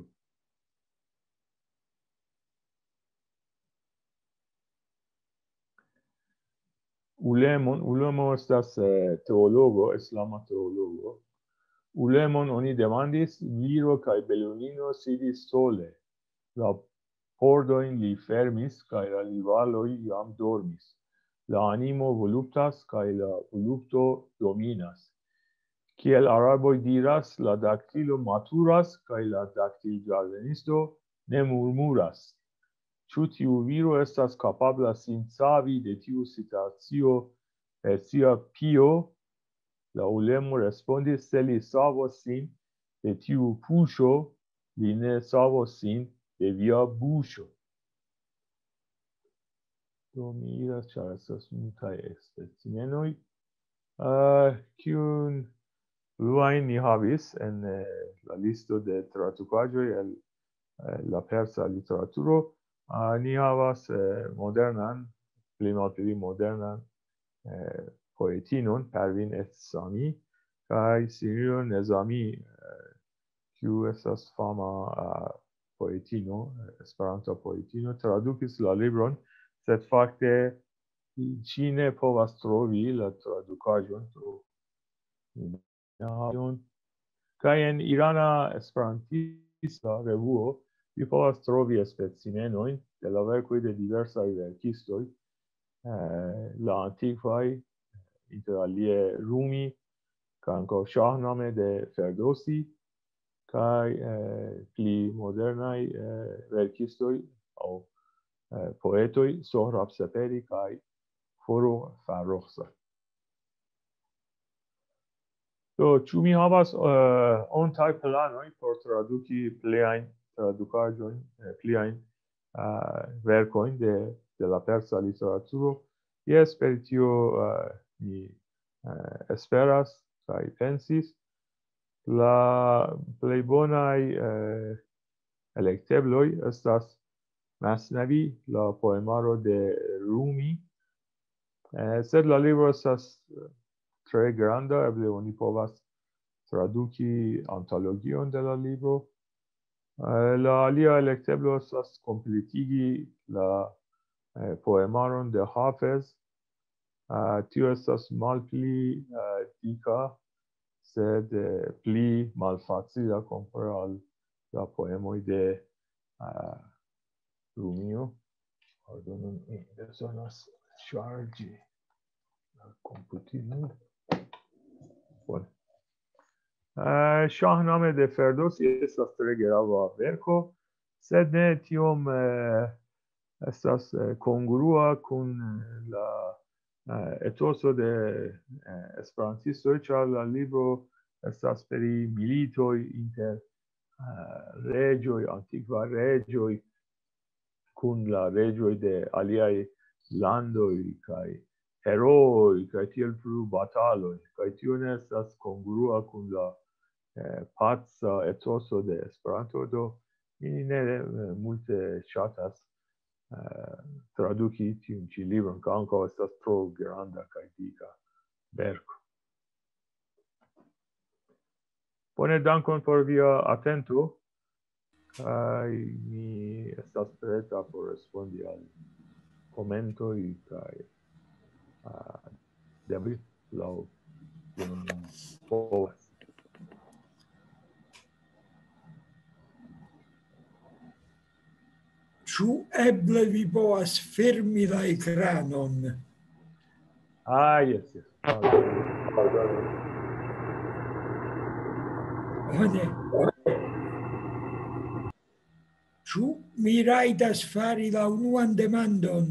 Ulemon, Ulemo estas teologo, islama teologo. Ulemon oni demandis: viro kaj belunino sidis sole. La pordojn li fermis kaj la rivaloj jam dormis. La animo voluptas kaj la volupto dominas. Kiel araboj diras, la daktilo maturas kaj la daktilĝardenisto ne murmuras. Ĉu tiu viro estas kapabla sin savi de tiu situacio per sia pio? La ulemo respondis: se li savos sin de tiu puŝo, li ne savos sin de via buŝo. Do mi iras, ĉar estas multaj specimenoj, uh, kiun pluajn ni havis en uh, la listo de tradukaĵoj el uh, la persa literaturo. Uh, ni havas uh, modernan, pli malpli modernan uh, poetinon, Parvin Ehsani, kaj Sinjoro Nezami, uh, kiu estas fama uh, poetino, Esperanta poetino, tradukis la libron, sed fakte ŝi ne povas trovi la tradukaĵon. Kaj en Irana Esperantista Revuo vi povas trovi specimenojn de la verkoj de diversaj verkistoj, eh, la antikvaj, inter alie Rumi, kaj ankaŭ Ŝahname de Ferdowsi, kaj eh, pli modernaj eh, verkistoj aŭ eh, poetoj, Sohrab Seperi kaj Forough Farrokhzad. Do, ĉu mi havas uh, ontaj planoj por traduki pliajn tradukaĵojn, eh, pliajn uh, verkojn de, de la persa literaturo? Jes, per tio uh, mi uh, esperas kaj pensis. La plej bonaj uh, elektebloj estas Masnavi, la poemaro de Rumi, eh, sed la libro estas tre granda, eble oni povas traduki antologion de la libro. Eh, la alia elekteblo estas kompletigi la eh, poemaron de Hafez. Uh, tio estas malpli uh, dika sed uh, pli malfacila compare al la poemoi de uh, Rumio. Pardon, mi bezonas ŝarĝi la komputilan. Bone. Uh, Shahnameh de Ferdowsi estas tre grava verko, sed ne tiom uh, estas uh, kongrua kun la uh, etoso de uh, esperantistoj, ĉar la libro estas pri militoj inter uh, reĝoj, antikva reĝoj, kun la reĝoj de aliaj landoj kaj herooj kaj tiel plu bataloj, kaj tio ne estas kongrua kun la eh, paca etoso de Esperanto, do mi ne eh, multe ŝatas eh, traduki tiun ĉi libron, kaj ankaŭ estas tro granda kaj dika verko. Bone, dankon por via atento, kaj mi estas preta por respondi al komentoj kaj uh, David laŭ kion povas. Ĉu eble vi povas fermi la ekranon? Ah, yes, yes. Pardon. Pardon. Bone. Ĉu mi rajtas fari la unuan demandon?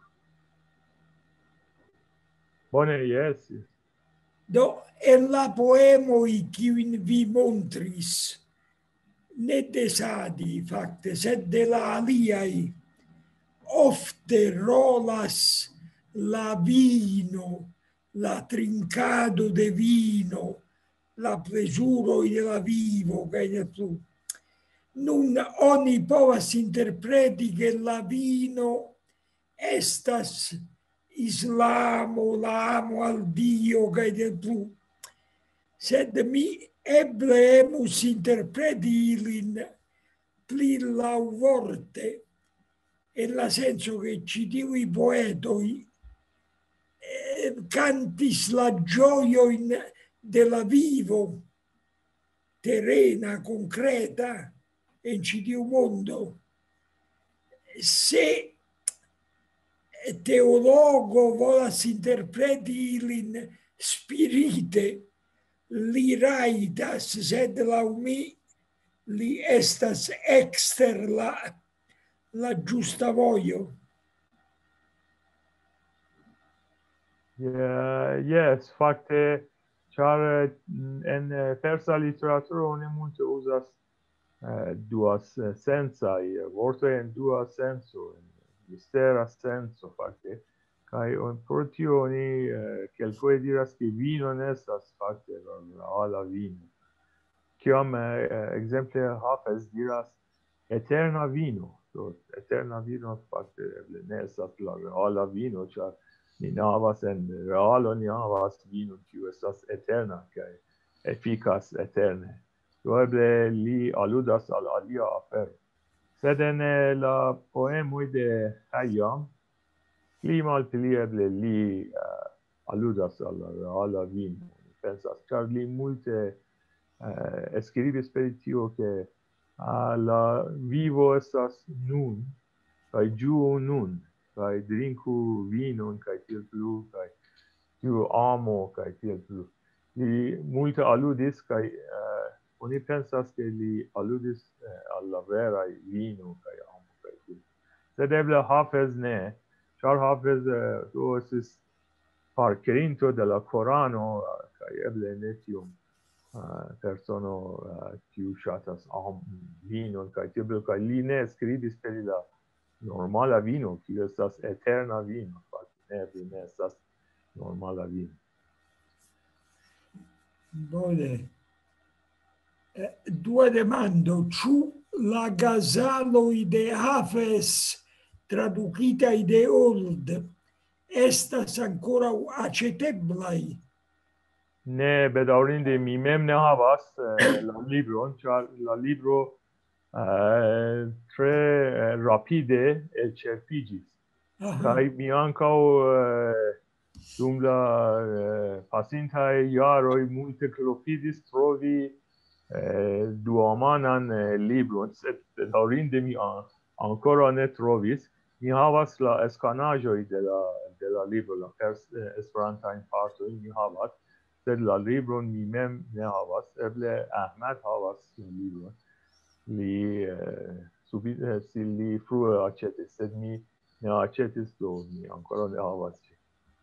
Bone, yes, yes. Do, en la poemoj kiujn vi montris, ne de Sadi, fakte, sed de la aliaj, ofte rolas la vino, la trincado de vino, la plezuro de la vivo, kaj ne plu. Nun oni povas interpreti che la vino estas islamo, la amo al Dio, kaj ne plu. Sed mi eble emus interpreti ilin pli laŭvorte, en la senso che ci tiui poetoi eh, cantis la gioioin de la vivo terrena, concreta, in ci tiu mondo. Se teologo volas interpreti ilin spirite, li raitas, sed laŭ mi li estas ekster la la giusta vojo. Yeah, yes, fakte, ĉar en persa literaturo oni multe uzas uh, duas sensaj vortoj en dua senso, en mistera senso fakte. Kaj pro tio oni uh, kelkfoje diras ke vino ne estas fakte la reala vino. Kiam uh, ekzemple Hafez diras eterna vino, do eterna vino fakte eble ne estas la reala vino, ĉar ni ne havas en realo, ni havas vinon kiu estas eterna kaj efikas eterne. Do eble li aludas al alia afero. Sed en la poemoj de Khayyam, pli malpli eble li uh, aludas al la reala vino, mi pensas, ĉar li multe uh, skribis pri tio ke uh, la vivo estas nun, kaj ĝuu nun, kaj drinku vinon, kaj tiel plu, kaj tiu amo, kaj tiel plu. Li multe aludis, kaj uh, oni pensas ke li aludis uh, al la veraj vino, kaj amo, kaj tiel. Sed eble Hafez ne, ĉar Hafez uh, do estis parkerinto de la Korano, uh, kaj eble ne tiom uh, persono uh, kiu ŝatas am vinon, kaj tiel plu, kaj li ne skribis pri la normala vino, kiu estas eterna vino, ne, ne estas normala vino. Bone. Eh, dua demando, ĉu la gazaloj de Hafez tradukitaj de Old estas ankoraŭ aĉeteblaj? Ne, bedaŭrinde mi mem ne havas eh, la libron, ĉar la libro Uh, tre uh, rapide elĉerpiĝis. Kaj mi ankaŭ uh, dum la uh, pasintaj jaroj multe klopidis trovi uh, duomanan uh, libron, sed daŭrinde mi an ankoraŭ ne trovis. Mi havas la eskanaĵoj de la de la libro, la pers uh, esperantajn partojn mi havas, sed la libron mi mem ne havas. Eble Ahmed havas tiun libron. Li uh, subite uh, si li frue aĉetis, sed mi ne aĉetis, do mi ankoraŭ ne havas ĝin.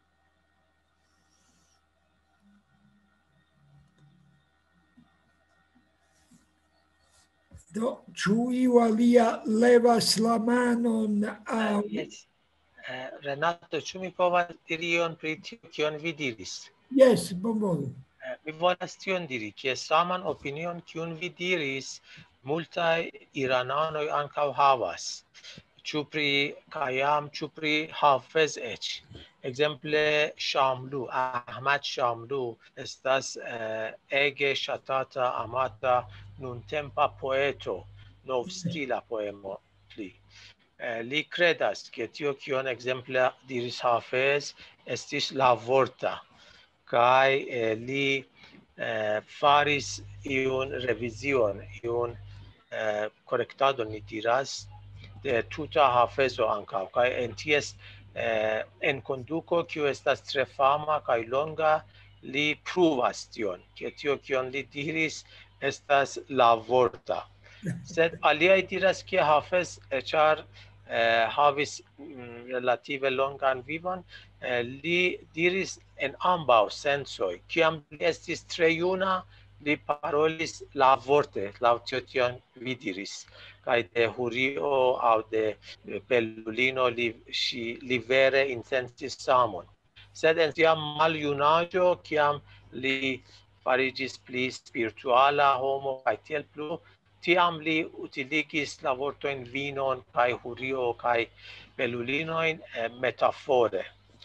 Do, ĉu iu alia levas la manon Uh, aŭ yes. Uh, Renato, ĉu mi povas diri ion pri tio, kion vi diris? Yes, bonvolu. Uh, mi volas tion diri, ke saman opinion kiun vi diris, multaj irananoj ankaŭ havas. Ĉu pri Khayyam, ĉu pri Hafez eĉ. Ekzemple Shamlu, Ahmad Shamlu estas uh, ege ŝatata, amata nuntempa poeto, novstila poemo pli. Uh, li credas che tio kion ekzemple diris Hafez estis la vorta, kaj uh, li uh, faris iun revizion, iun uh, korektadon, ni diras, de tuta Hafezo ankaŭ, kaj en ties uh, en konduko kiu estas tre fama kaj longa, li pruvas tion, ke tio kion li diris estas la vorta. Sed aliaj diras ke Hafez, ĉar uh, havis mm, relative longan vivon, uh, li diris en ambaŭ sensoj. Kiam li estis tre juna, li parolis la vorte, laŭ tio tion vi diris. Kaj de Hurio aŭ de Bellulino li, ŝi, li vere intencis samon. Sed en sia maljunaĝo, kiam li fariĝis pli spirituala homo kaj tiel plu, tiam li utiligis la vortojn vinon kaj Hurio kaj Bellulinojn eh, metafore.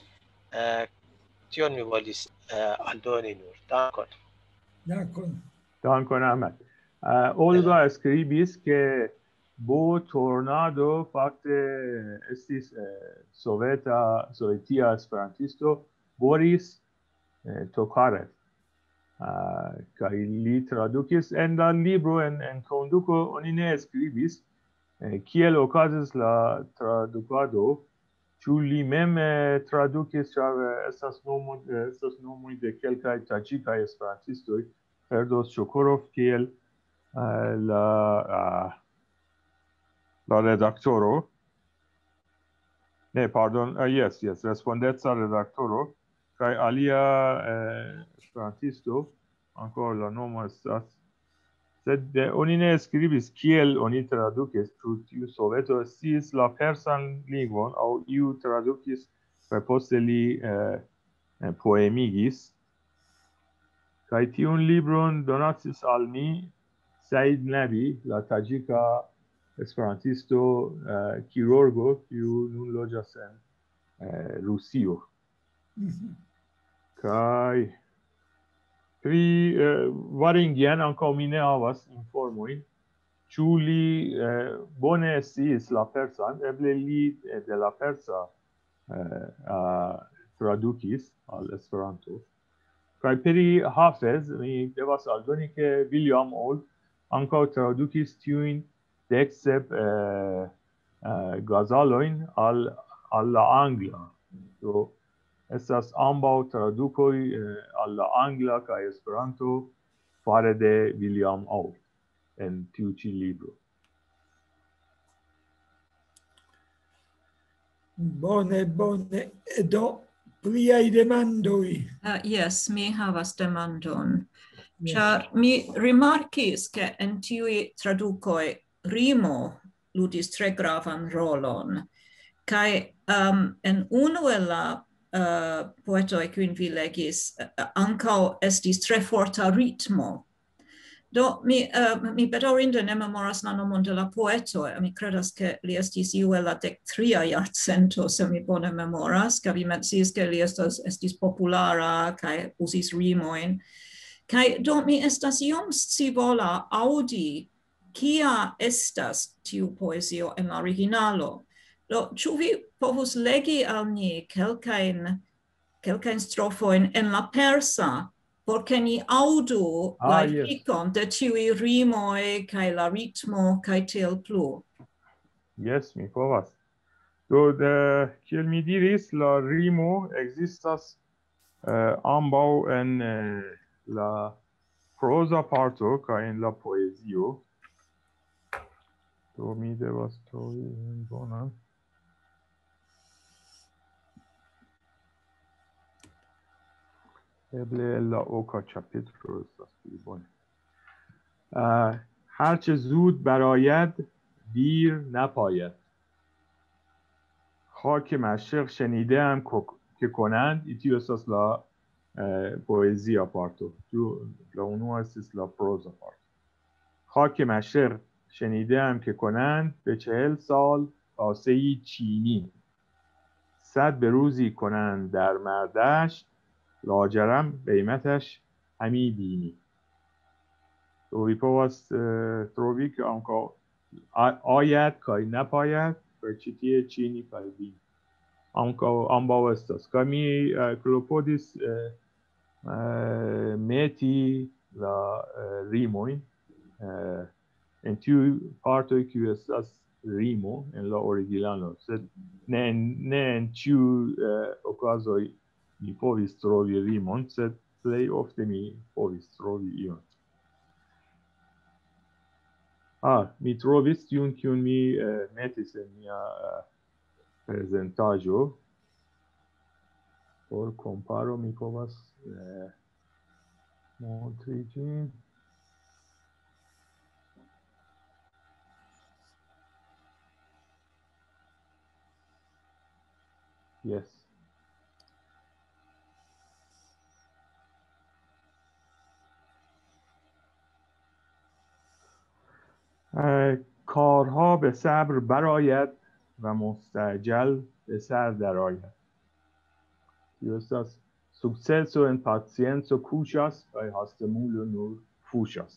Eh, tion mi volis eh, aldoni nur. Dankon. Dankon. Dankon, Ahmed. Uh, Olga skribis ke bo tornado fakte estis uh, soveta sovetia esperantisto Boris uh, Tokarev. Uh, kaj li tradukis en la libro en, en konduko oni ne skribis uh, kiel okazis la tradukado, ĉu li mem uh, tradukis, ĉar uh, estas nomo uh, estas nomoj de kelkaj taĝikaj esperantistoj, Ferdos Shokurov kiel uh, la uh, la redaktoro. Ne, pardon, uh, yes, yes, respondeca redaktoro, kaj alia uh, esperantisto, ancora la nomo estas, sed eh, oni ne skribis kiel oni tradukis, ĉu tiu soveto sciis la persan lingvon aŭ iu tradukis kaj poste li eh, poemigis. Kaj tiun libron donacis al mi Said Nabi, la taĝika esperantisto uh, kirurgo, kiu nun loĝas en uh, Rusio. Mhm. Kaj pri uh, Varingien ankaŭ mi ne havas informojn. Ĉu li uh, bone sciis la persan, eble li eh, de la persa uh, uh, tradukis al Esperanto. Kaj pri Hafez mi devas aldoni ke William Old ankaŭ tradukis tiujn dek sep uh, uh, gazalojn al, al la angla. Do estas ambaŭ tradukoj uh, al la angla kaj Esperanto fare de William Old en tiu ĉi libro. Bone, bone. Do, pliaj demandoj. Uh, yes, mi havas demandon. Char mi rimarkis che en tiui tradukoi rimo ludis tre gravan rolon. Kai um, en unu el la uh, poetoi quin vi legis uh, ancao estis tre forta ritmo. Do mi uh, mi bedaurinde ne memoras la nomon de la poeto, mi credas che li estis iu el la dec tria jarcento, se mi bone memoras, ca vi menciis che li estos, estis populara, kai usis rimoin. Kai do mi estas iom scivola audi kia estas tiu poesio en la originalo. Do, ĉu vi povus legi al ni kelkajn quelcain strofoin en la persa, porque ni audu Ah, la yes. efficon de tiui rimoi cae la ritmo cae tiel plu. Yes, mi povas. Do, de, kiel mi diris, la rimo existas uh, ambaŭ en uh, la prosa parto kaj en la poezio. Do, mi devas trovi bonan. Eble la oka ĉapitro estas pli bone. Uh, هرچه زود برآید دیر نپاید. خاک مشرق شنیده‌ام که کنند ایتio estas la uh, poezia parto. Tu la unua estis la proza parto. خاک مشرق شنیده‌ام که کنند به چهل سال کاسه‌ای چینی. صد به روزی کنند در مردشت لاجرم قیمتش همی بینی. Do vi povas uh, trovi ke ankaŭ ayad kaj napayad per ĉi tie ĉini kaj vin. Ankaŭ ambaŭ estas. Kaj mi uh, klopodis uh, uh, meti la uh, rimojn uh, en tiuj partoj kiuj estas rimo en la originalo, sed ne ne en ĉiuj uh, okazoj mi povis trovi rimon, sed plej ofte mi povis trovi ion. Ah, mi trovis tiun kiun mi uh, metis en mia uh, prezentaĵo. Por komparo mi povas uh, montri ĝin. Yes. کارها به صبر برآید و مستعجل به سر درآید. Estas sukceso en pacienco kuŝas kaj hastemulo nur fuŝas.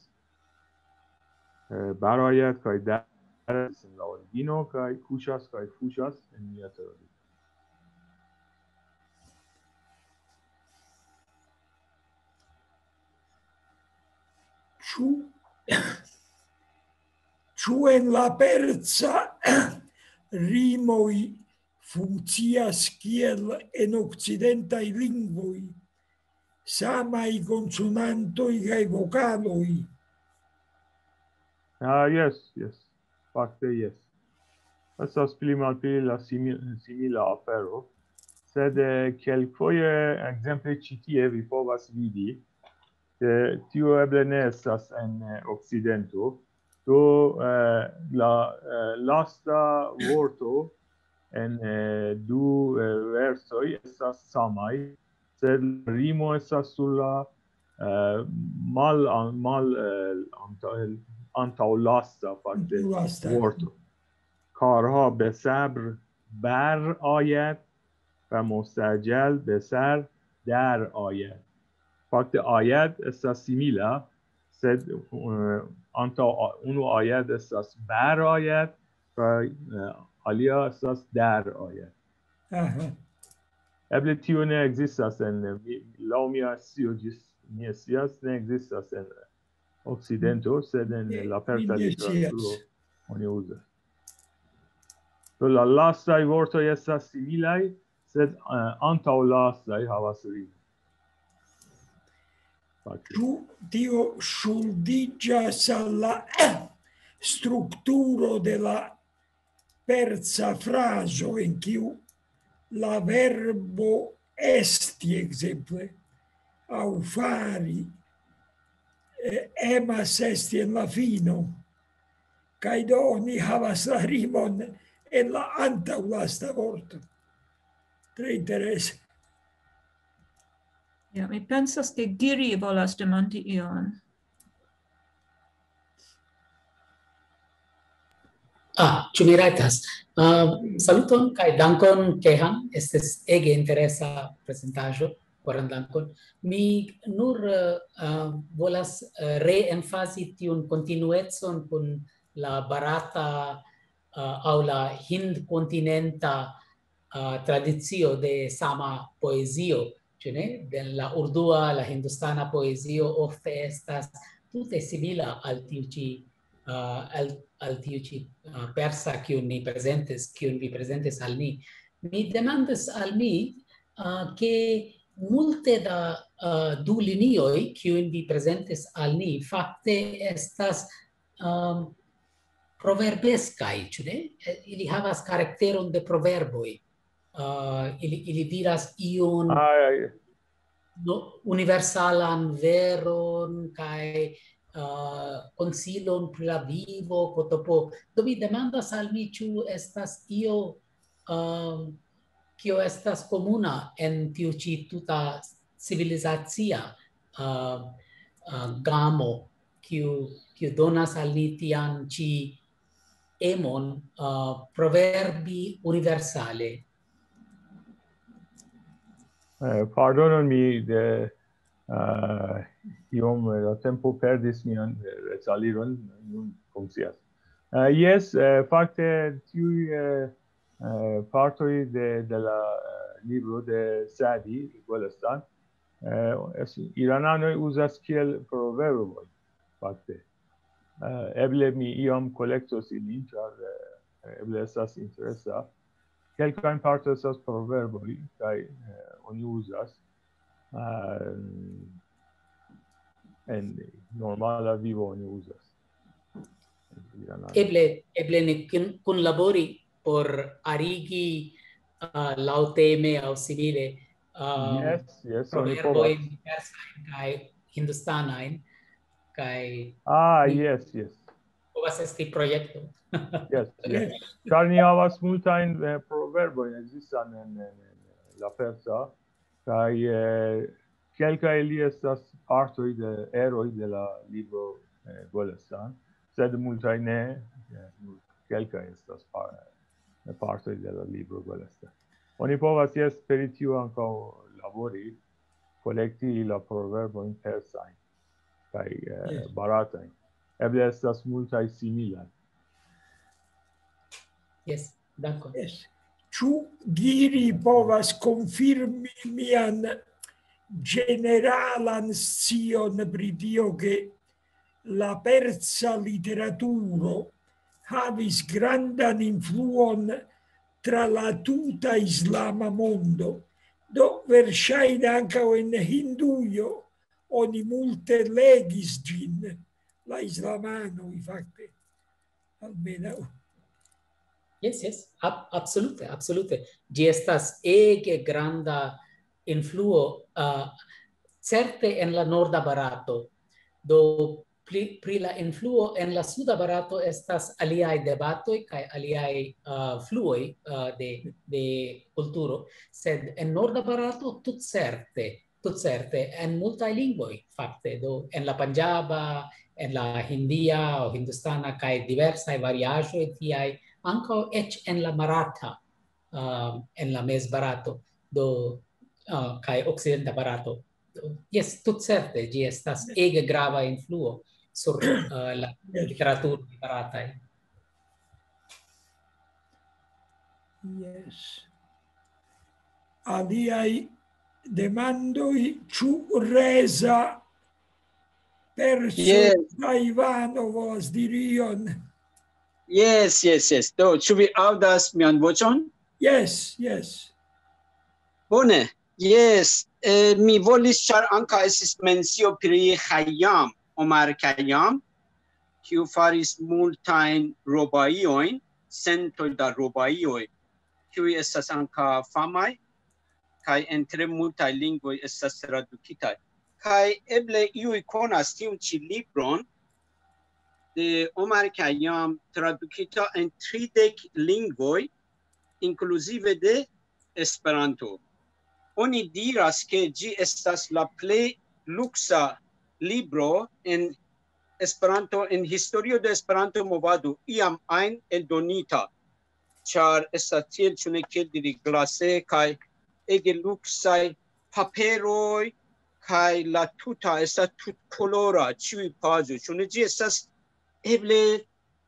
Barآید kaj daras en la origino kaj kuŝas kaj fuŝas en mia teorio. Ĉu Ĉu en la persa rimoj funkcias kiel en okcidentaj lingvoj, samaj konsonantoj kaj vokaloj? Ah, yes, yes. Fakte, yes. Estas pli malpli la simila afero, sed kelkfoje, ekzemple ĉi tie vi povas vidi, ke tio eble ne estas en okcidento. Do uh, la uh, lasta vorto en uh, du uh, versoj estas samaj, sed rimo estas sur la uh, mal mal uh, antaŭ antaŭ lasta fakte vorto. کارها به صبر بر آید و مستعجل به سر در آید. فقط آید estas simila, sed uh, antaŭ unu ayad estas bar ayad kaj alia estas dar ayad. Eble tio ne ekzistas en laŭ mia scio ĝis mi scias ne ekzistas en okcidento, sed en la persa literaturo oni uzas. Do la lastaj vortoj estas similaj, sed uh, antaŭ lastaj havas rimo. Ĉu tio ŝuldiĝas al la strukturo de la persa frazo en kiu la verbo esti, ekzemple, aŭ fari, emas esti en la fino, kaj do oni havas la rimon en la antaŭlasta vorto. Tre interese. Ja, mi pensas ke Giri volas demandi ion. Ah, ĉu mi rajtas? Uh, saluton kaj dankon, Kehan. Estis ege interesa prezentaĵo. Koran dankon. Mi nur uh, volas uh, reemfazi tiun kontinuecon kun la barata uh, aŭ la hind-kontinenta uh, tradizio de sama poesio, cioè della urdua, la hindustana poesio ofte estas tutte simila al tiuci uh, al, al tiuci uh, persa che ni presentes, che vi presentes al ni. Mi demandas al mi uh, che multe da uh, du linioi che vi presentes al ni fakte estas um, proverbescai, cioè ili havas karakteron de proverboi. Uh, ili, ili diras ion Ah, no, universalan veron kai uh, consilon pri la vivo kotopo. Do mi demandas al mi ĉu estas io um, kio estas komuna en tiu ĉi tuta civilizacia uh, uh, gamo kiu kiu donas al ni tian ĉi emon uh, proverbi universale. eh, pardonami de uh, iom la tempo perdis mian resaliron nun funkcias. Uh, yes, uh, fakte tiuj uh, uh, partoj de, de la uh, libro de Sadi, Golestan, uh, irananoj uzas kiel proverboj, fakte. Uh, eble mi iom kolektos ilin, ĉar uh, eble estas interesa. Kelkajn parto estas proverboj kaj uh, oni uzas uh, en normala vivo oni uzas. Eble, eble ne kun labori por arigi uh, laŭteme aŭ simile um, yes, yes, oni proverbojn povas. diversajn kaj hindustanajn kaj Ah, ni yes, yes. povas esti projekto. Yes, yes. Ĉar ni havas multajn eh, proverbojn ekzistan en, en, en la persa kaj eh, kelkaj ili estas partoj de eroj de la libro eh, Golestan, sed multaj ne, eh, kelkaj estas par, eh, partoj de la libro Golestan. Oni povas jes per tiu ankaŭ labori, kolekti la proverbojn persajn kaj eh, Yes. baratajn. Eble estas multaj similaj. Yes, dankon. Yes. Ĉu Giri povas konfirmi mian generalan scion pri tio ke la persa literaturo havis grandan influon tra la tuta islama mondo. Do verŝajne ankaŭ en Hindujo oni multe legis ĝin, la islamanoj fakte, almenaŭ. Yes, yes, ab absolute, absolute. Gi estas ege granda influo uh, certe en la norda Barato. Do pri, pri la influo en la suda Barato estas aliaj debatoj kaj aliaj uh, fluoj uh, de de kulturo, sed en norda Barato tut certe, tut certe en multaj lingvoj fakte. Do en la Panjaba, en la hindia o hindustana kaj diversaj variaĵoj tiaj ankaŭ eĉ en la Maratha, uh, en la Mezbarato, do uh, kaj okcidenta Barato. Do, yes, tutcerte ĝi estas ege grava influo sur uh, la literaturo barataj. Yes. Aliaj demandoj, ĉu Reza perso Yes. Tajvano volas diri ion? Yes, yes, yes. Do, ĉu vi aŭdas mian voĉon? Yes, yes. Bone. Yes, eh, mi volis, ĉar ankaŭ estis mencio pri Khayyam, Omar Khayyam, kiu faris multajn robaiojn, centoj da robaioj, kiuj estas ankaŭ famaj kaj en tre multaj lingvoj estas tradukitaj. Kaj eble iuj konas tiun ĉi libron de Omar Khayyam, tradukita en tridek lingvoj, inkluzive de Esperanto. Oni diras ke ĝi estas la plej luksa libro en Esperanto, en historio de Esperanto movado iam ajn eldonita, ĉar estas tiel, ĉu ne kiel diri, glase kaj ege luksaj paperoj kaj la tuta estas tutkolora ĉiuj paĝoj, ĉu ne ĝi estas eble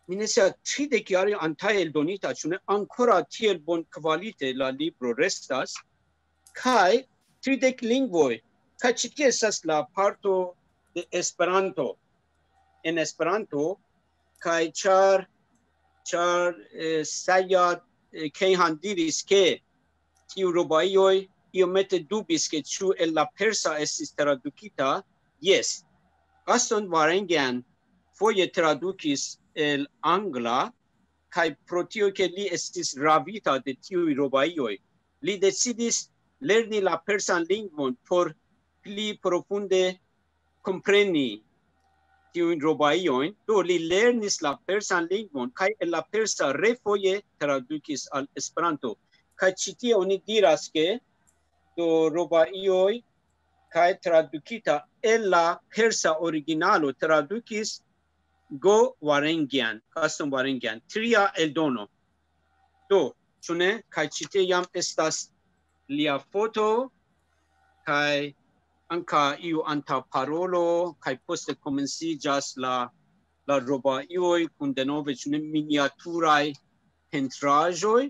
Minesa tridek jari antaŭ eldonita, ĉu ne ankoraŭ tiel bonkvalite la libro restas, kaj tridek lingvoj, kaj ĉi tie estas la parto de Esperanto. En Esperanto, kaj ĉar ĉar eh, Sayad eh, Kayhan diris ke tiu robaioj iomete dubis ke ĉu el la persa estis tradukita, yes. Gaston Varengian foje tradukis el angla, kaj pro tio ke li estis ravita de tiuj robaioj, li decidis lerni la persan lingvon por pli profunde kompreni tiujn robaiojn. Do li lernis la persan lingvon kaj el la persa refoje tradukis al Esperanto. Kaj ĉi tie oni diras ke do robaioj kaj tradukita el la persa originalo tradukis Go Varengian, Gaston Varengian, tria eldono. Do, ĉu ne? Kaj ĉi tie jam estas lia foto kaj ankaŭ iu antaŭparolo kaj poste komenciĝas la la robaioj kun denove ĉu ne miniaturaj pentraĵoj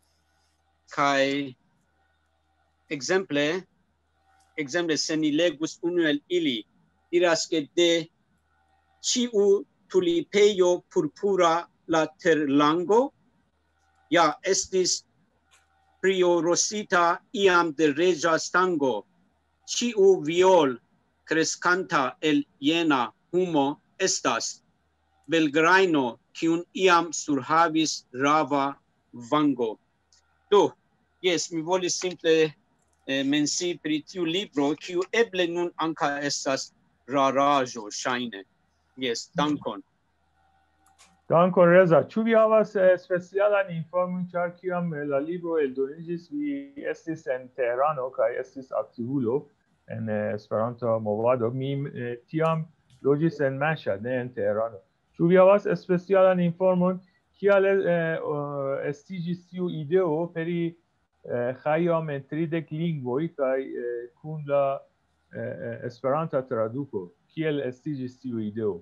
kaj ekzemple ekzemple se ni legus unu el ili diras ke de ĉiu tulipejo purpura la terlango ja estis priorosita iam de reĝa stango. Ĉiu viol kreskanta el jena humo estas belgrajno kiun iam surhavis rava vango. Do, yes, mi volis simple eh, mencii pri tiu libro, kiu eble nun ankaŭ estas raraĵo ŝajne. Yes, dankon. Dankon Reza. Ĉu vi havas eh, specialan informon, ĉar kiam la libro eldoniĝis, vi estis en Teherano kaj estis aktivulo en eh, Esperanto movado. Mi eh, tiam loĝis en Mashhad, ne en Teherano. Ĉu vi havas specialan informon, kial eh, uh, estiĝis tiu ideo peri eh, Khayyam en tridek lingvoj kaj eh, kun la eh, Esperanta traduko? Kiel estiĝis tiu ideo?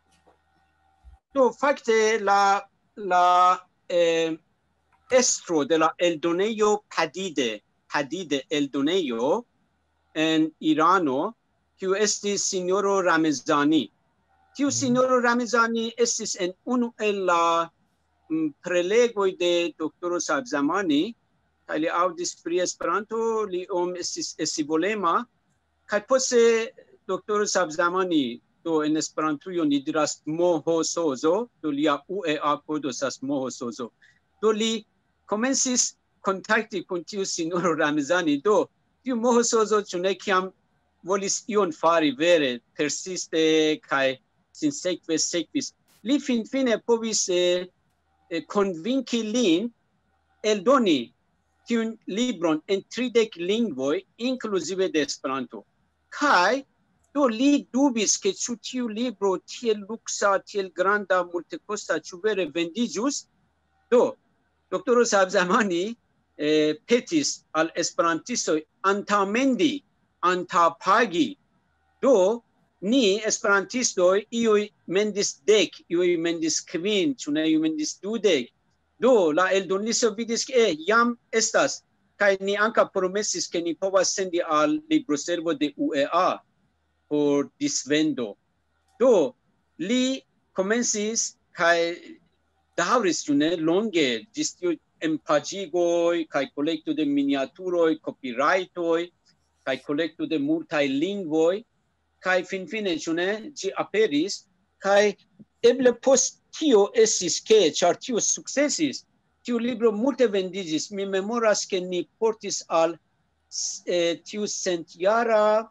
Do, fakte la la eh, estro de la eldonejo Padide, Padide eldonejo en Irano, kiu estis Signoro Ramezani. Tiu mm. Signoro Ramezani estis en unu el la mm, prelegoj de doktoro Sabzamani, kaj li aŭdis pri Esperanto, li om estis escivolema, kaj poste doktoro Sabzamani do en Esperantujo ni diras moho sozo, do lia U E A kodo estas moho sozo. Do li komencis kontakti kun tiu Sinjoro Ramezani, do tiu moho sozo ĉu ne kiam volis ion fari vere, persiste kaj sinsekve sekvis. Li finfine povis eh, eh, konvinki lin eldoni tiun libron en tridek lingvoj, inkluzive de Esperanto. Kaj do li dubis ke ĉu tiu libro tiel luksa, tiel granda, multekosta, ĉu vere vendiĝus. Do, doktoro Sabzamani eh, petis al esperantistoj antaŭmendi, antaŭpagi. Do, ni esperantistoj iuj mendis dek, iuj mendis kvin, ĉu ne iuj mendis dudek. Do, la eldonisto vidis ke eh, jam estas, kaj ni ankaŭ promesis ke ni povas sendi al libroservo de U E A por disvendo. Do, li komencis kaj daŭris ĉu ne longe ĝis tiu enpaĝigoj kaj kolekto de miniaturoj, copyrightoj kaj kolekto de multaj lingvoj, kaj finfine ĉu ne ĝi aperis, kaj eble post tio estis ke ĉar tio sukcesis, tiu libro multe vendiĝis. Mi memoras ke ni portis al eh, tiu centjara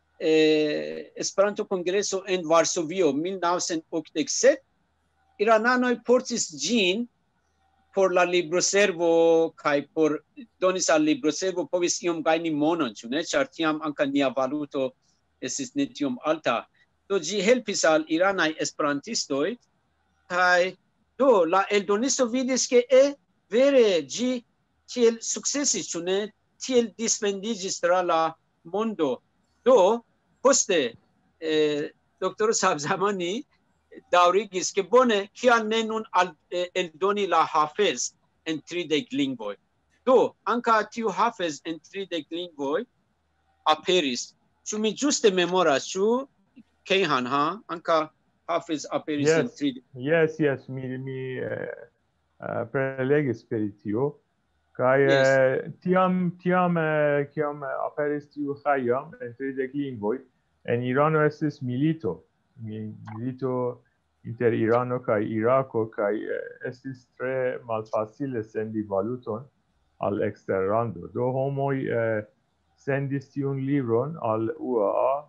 eh, Esperanto kongreso en Varsovio mil novcent okdek sep. Irananoj portis ĝin por la libroservo kaj por donis al libroservo povis iom gajni monon, ĉu ne? Ĉar tiam ankaŭ nia valuto estis ne tiom alta. Do ĝi helpis al iranaj esperantistoj kaj do la eldonisto vidis ke e vere ĝi tiel sukcesis, ĉu ne? Tiel disvendiĝis tra la mondo. Do poste eh, doktoro Sabzamani daŭrigis ke bone kial ne nun al, eldoni la Hafez en tridek lingvoj. Do ankaŭ tiu Hafez en tridek lingvoj aperis. Ĉu mi ĝuste memoras, ĉu Kayhan, ha? Ankaŭ Hafez aperis en Yes, tridek. yes, yes, mi, mi uh, uh, prelegis per tio. Kai Yes. uh, tiam, tiam, uh, kiam aperis tiu Khayyam en tridek lingvoj, en Irano estis milito. Mi- Milito inter Irano kaj Irako kaj uh, estis tre malfacile sendi valuton al eksterlando. Do homoj uh, sendis tiun libron al U A A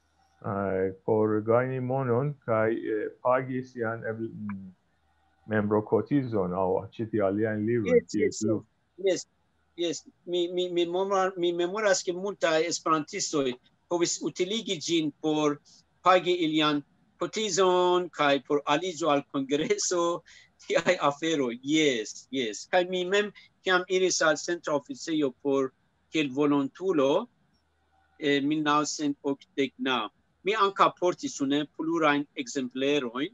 uh, por gajni monon kaj uh, pagi sian eble, mm, membrokotizon aŭ aĉeti aliajn librojn Yes, kiel yes, plu. yes, yes. Mi, mi, mi, memor, mi memoras ke multaj esperantistoj povis utiligi ĝin por pagi ilian kotizon kaj por aliĝo al kongreso, tiaj aferoj. Yes, yes. Kaj mi mem kiam iris al centra oficejo por kiel volontulo en mil novecent okdek naŭ, mi ankaŭ portis ne plurajn ekzemplerojn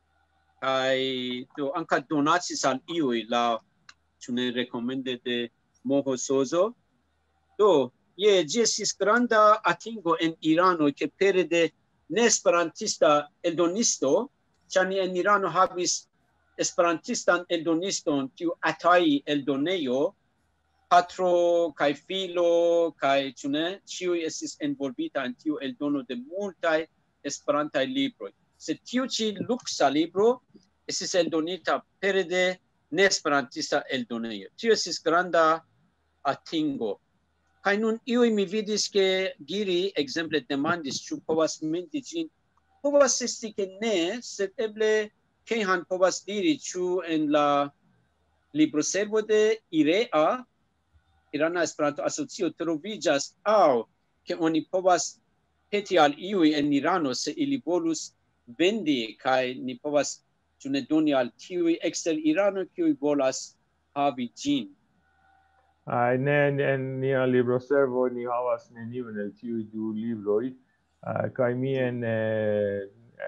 kaj do ankaŭ donacis al iuj la ĉu ne rekomende de Moho Sozo. Do, je, ĝi estis granda atingo en Irano ke pere de neesperantista eldonisto, ĉar ni en Irano havis esperantistan eldoniston, tiu Atai eldonejo, patro kaj filo kaj ĉu ne, ĉiuj estis envolvita en tiu eldono de multaj esperantaj libroj. Sed tiu ĉi luksa libro estis eldonita pere de neesperantista eldonejo. Tio estis granda atingo. Kaj nun iuj mi vidis ke Giri ekzemple demandis ĉu povas menti ĝin. Povas esti ke ne, sed eble Kayhan povas diri ĉu en la libroservo de IREA, Irana Esperanto Asocio, troviĝas aŭ ke oni povas peti al iuj en Irano se ili volus vendi kaj ni povas ĉu ne doni al tiuj ekster Irano kiuj volas havi ĝin. Uh, ne en, en nia libroservo ni havas neniun el tiuj du libroj, uh, kaj mi en uh,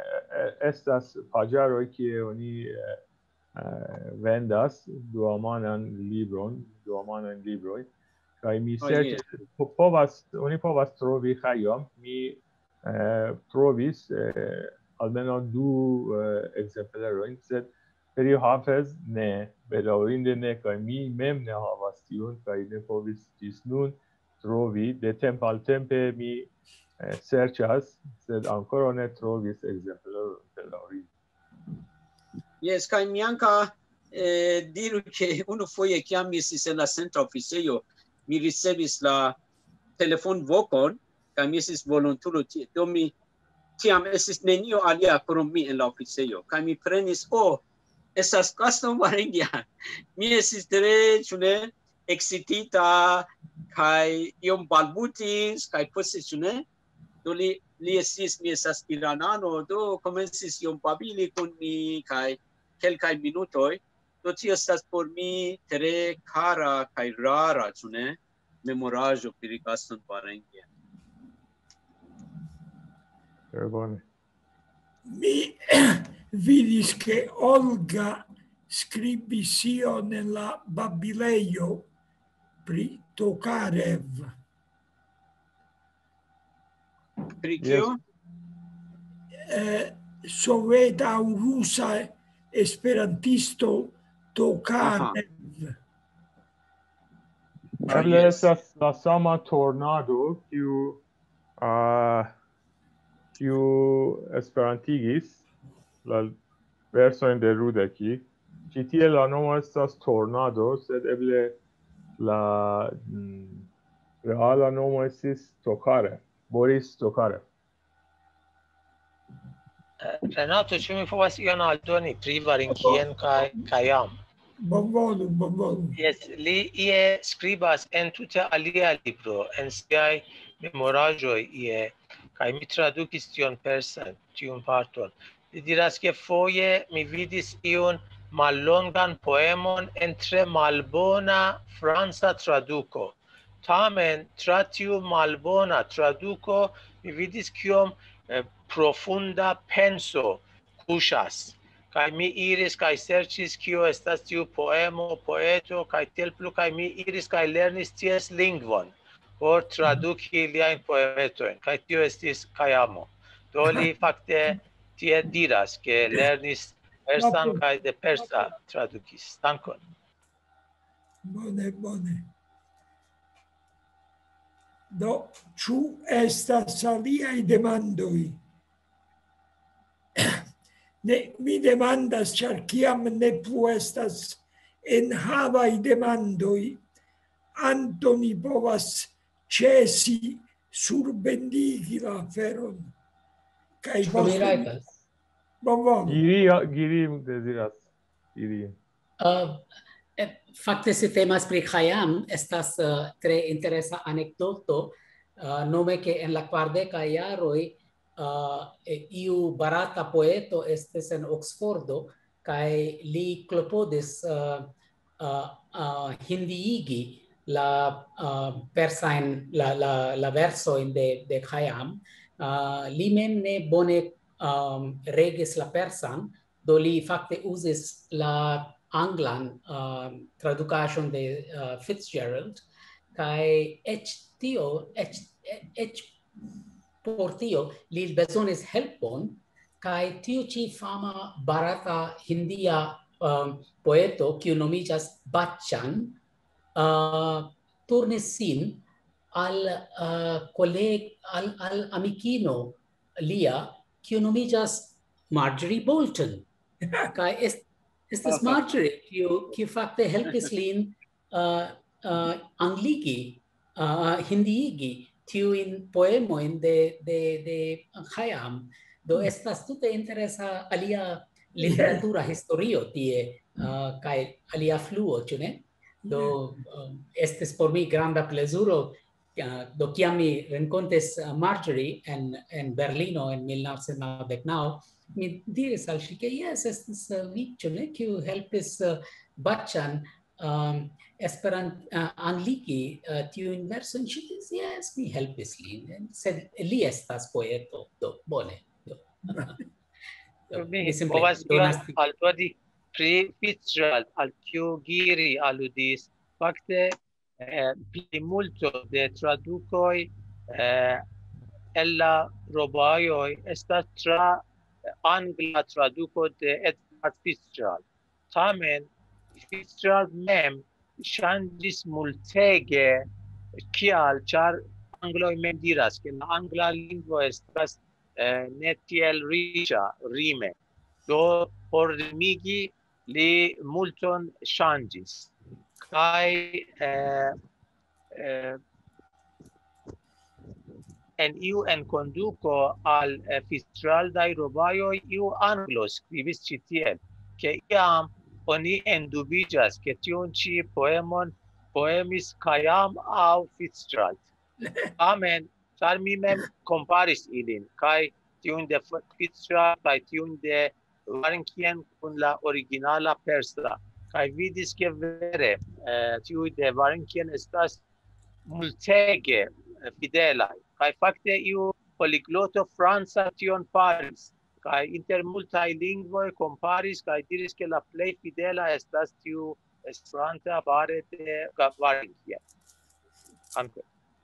estas paĝaroj kie oni uh, uh, vendas duamanan libron, duamanan libroj, kaj mi Oh, serĉis, po- povas, oni povas trovi Khayyam, mi uh, trovis uh, almenaŭ du uh, ekzemplerojn, sed Peri Hafez ne, bedaŭrinde ne, kaj mi mem ne havas tiun, kaj ne povis ĝis nun trovi. De tempo al tempe mi eh, serĉas, sed ankoraŭ ne trovis ekzempleron, bedaŭrinde. Yes, kaj mi ankaŭ eh, diru ke unufoje kiam mi estis en la centra oficejo, mi ricevis la telefonvokon kaj mi estis volontulo tie. Do mi tiam estis nenio alia krom mi en la oficejo, kaj mi prenis, oh, estas Gaston Varengian. Mi estis tre, ĉu ne, excitita kaj iom balbutis kaj poste, ĉu ne, do li, li estis, mi estas iranano, do komencis iom babili kun mi kaj kelkaj minutoj. Do tio estas por mi tre kara kaj rara, ĉu ne, memoraĵo pri Gaston Varengian. Tre bone. Mi vidis che Olga scribis io nella Babileio pri Tokarev. Pri kio? Eh, soveta aŭ rusa esperantisto Tokarev. Eble estas la sama tornado kiu uh, kiu esperantigis la versojn de Rudeki. Ĉi tie la nomo estas tornado, sed eble la mm, reala nomo estis Tokarev, Boris Tokarev. Renato, ĉu mi povas ion aldoni pri Varenkien kaj Khayyam? Bonvolu, bonvolu. Yes, li ie skribas en tute alia libro, en siaj memoraĵoj ie, kaj mi tradukis tion persen, tiun parton. Li diras ke foje mi vidis iun mallongan poemon en tre malbona franca traduko. Tamen, tra tiu malbona traduko, mi vidis kiom eh, profunda penso kuŝas. Kaj mi iris kaj serĉis kio estas tiu poemo, poeto kaj tiel plu, kaj mi iris kaj lernis ties lingvon por traduki liajn poemetojn, kaj tio estis Kajamo. Do li fakte tie diras ke lernis persan kaj de persa tradukis. Dankon. Bone, bone. Do, ĉu estas aliaj demandoj? Ne, mi demandas, ĉar kiam ne plu estas enhavaj demandoj, Antoni povas ĉesi surbendigi la aferon. Kaj Mi rajtas. Bon, bon. Giri, Giri deziras iri. Uh, fakte se temas pri Khayyam, estas uh, tre interesa anekdoto, uh, nome ke en la kvardeka jaroj uh, iu barata poeto estis en Oksfordo kaj li klopodis uh, uh, uh, hindiigi la uh, persain la la la versojn de de Khayyam. Uh, li mem ne bone um, regis la persan, do li fakte uzis la anglan uh, tradukaĵon de uh, Fitzgerald, kaj eĉ tio eĉ eĉ por tio li bezonis helpon, kaj tiu ĉi fama barata hindia um, poeto kiu nomiĝas Bachchan uh, turnis sin al uh, coleg al, al amikino lia kiu nomiĝas Marjorie Bolton. Kaj est, estis Marjorie kiu kiu fakte helpis lin uh, uh, angligi, uh, hindiigi tiujn poemojn de de de Khayyam. Do estas tute interesa alia literatura historio tie uh, kaj alia fluo, ĉu ne? Do um, estis por mi granda plezuro. Uh, do kiam mi renkontis uh, Marjorie en en Berlino en mil novecent naŭdek naŭ, mi diris al ŝi ke jes, estis uh, vi, ĉu ne, kiu helpis uh, Bachchan um, esperant uh, angligi uh, tiujn versojn. Ŝi diris, jes, mi helpis lin, sed li estas poeto, do bone. Do, do, mi povas altrodi pri Fitzgerald, al kiu Giri aludis, fakte Eh, plimulto de tradukoj eh, el la romaoj estas tra angla traduko de Edward Fitzgerald. Tamen Fitzgerald mem ŝanĝis multege, kial, ĉar angloj mem diras ke la angla lingvo estas eh, ne tiel riĉa rime. Do por rimigi li multon ŝanĝis. Kaj eh, eh, en iu enkonduko al eh, Fitzgeraldaj robajoj iu anglo skribis ĉi tiel, ke iam oni endubiĝas ke tiun ĉi poemon poemis Khayyam aŭ Fitzgerald. Tamen, ĉar mi mem komparis ilin, kaj tiun de Fitzgerald kaj tiun de Varenkien kun la originala persa. Kaj vidis ke vere eh, tiuj de Varenkien estas multege eh, fidelaj. Kaj fakte iu poligloto franca tion faris. Kaj inter multaj lingvoj komparis kaj diris ke la plej fidela estas tiu Esperanta fare de Varenkien. Ankaŭ.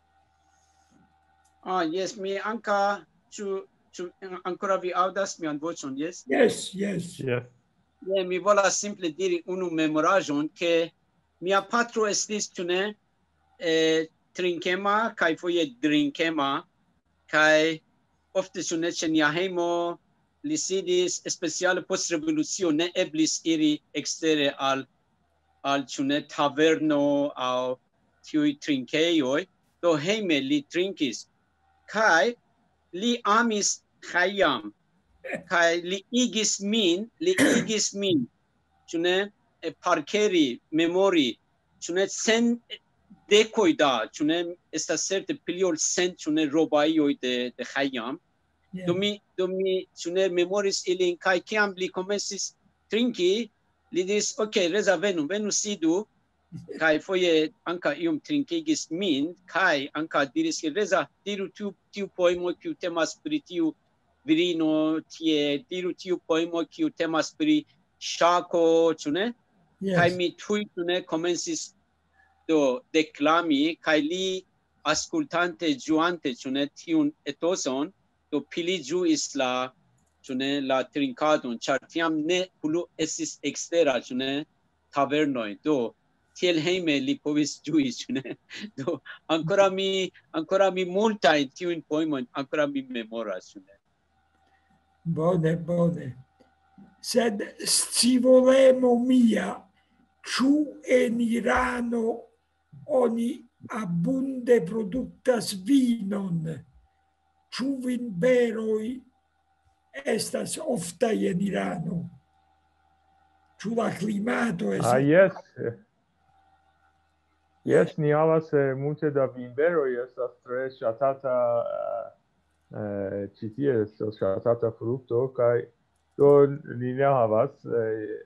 Ah, yes, mi anka ĉu ĉu ankoraŭ vi aŭdas mian voĉon, yes? Yes, yes. Yes. Yeah, mi volas simple diri unu memoraĵon, ke mia patro estis, ĉu ne, eh, trinkema kaj foje drinkema, kaj ofte, ĉu ne, ĉe nia hejmo li sidis, speciale post revolucio ne eblis iri ekstere al al ĉu ne taverno aŭ tiuj trinkejoj, do hejme li trinkis, kaj li amis Khayyam. Kaj li igis min, li igis min, ĉu ne, parkeri, memori, ĉu ne, sen dekoj da, ĉu ne, estas certe pli ol cent, ĉu ne, robajoj de de Khayyam. Do mi, do mi, ĉu ne, memoris ilin, kaj kiam li komencis trinki, li diris, ok, Reza, venu, venu sidu, kaj foje anka iom trinkigis min, kaj anka diris, Reza, diru tiu tiu poemo kiu temas pri tiu virino tie diru tiu poemo kiu temas pri ŝako, ĉu ne? Kaj mi tuj ne komencis do deklami kaj li ascoltante ĝuante ĉu ne tiun etoson do pli ĝuis la ĉu ne la trinkadon, ĉar tiam ne plu estis ekstera ĉu ne tavernoj, do tiel hejme li povis ĝui, ĉu ne? Do ancora mi ancora mi multajn tiujn poemojn ancora mi memoras, ĉu ne? Bone, bone. Sed scivolemo mia, ĉu en Irano oni abunde produktas vinon? Ĉu vinberoj estas oftaj en Irano? Ĉu la klimato estas? Ah, yes. Yes, ni havas eh, multe da vinberoj, estas tre ŝatata eh, ĉi tie, estas ŝatata frukto, kaj do ni ne havas eh,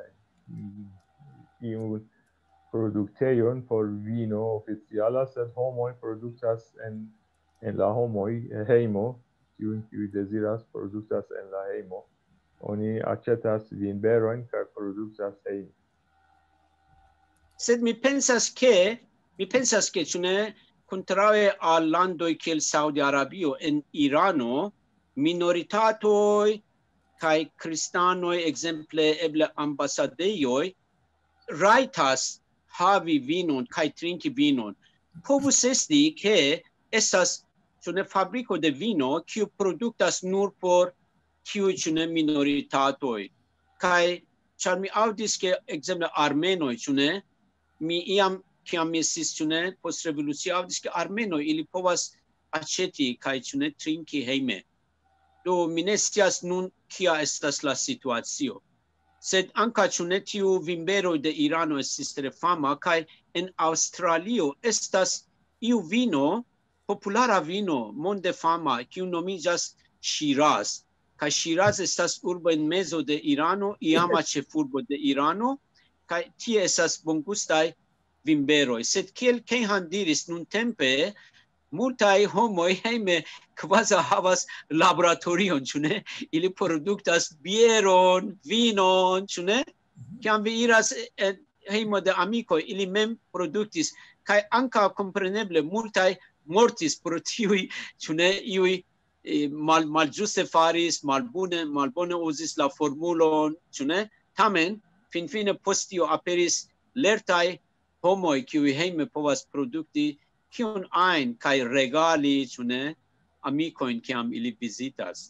eh, iun produktejon por vino oficiala, sed homoj produktas en, en la homoj eh, hejmo, kiujn kiuj deziras produktas en la hejmo. Oni aĉetas vinberojn kaj produktas hejme. Sed mi pensas che mi pensas che ĉu ne kontraŭe al landoj kiel Saudi Arabio en Irano minoritatoj kaj kristanoj ekzemple eble ambasadejoj rajtas havi vinon kaj trinki vinon. Povus esti ke estas ĉu ne fabriko de vino kiu produktas nur por tiuj ĉu ne minoritatoj. Kaj ĉar mi aŭdis ke ekzemple armenoj ĉu ne mi iam kiam mi estis ĉu ne post revolucio aŭdis ke armenoj ili povas aĉeti kaj ĉu ne trinki hejme. Do mi ne scias nun kia estas la situacio. Sed ankaŭ ĉu ne tiu vinberoj de Irano estis tre fama kaj en Aŭstralio estas iu vino, populara vino monde fama kiu nomiĝas Shiraz. Kaj Shiraz estas urbo en mezo de Irano, iama ĉefurbo de Irano. Kaj tie estas bongustaj vinberoj. Sed kiel Kejhan diris nuntempe, multaj homoj hejme kvazaŭ havas laboratorion, ĉu ne? Ili produktas bieron, vinon, ĉu ne? Kiam vi iras en hejmo de amikoj, ili mem produktis. Kaj ankaŭ kompreneble multaj mortis pro tiuj, ĉu ne, iuj mal malĝuste faris, malbone malbone uzis la formulon, ĉu ne? Tamen finfine post tio aperis lertaj homoj kiuj hejme povas produkti kiun ajn kaj regali, ĉu ne, amikojn kiam ili vizitas.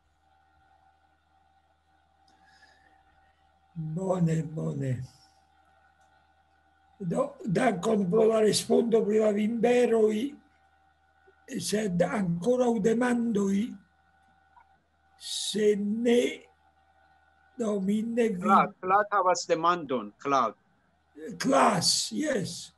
Bone, bone. Do, dankon pro la respondo pri la vinberoj, sed ankoraŭ demandoj, se ne no, mi ne vi... Claude, Claude havas demandon, Claude. Clas, yes.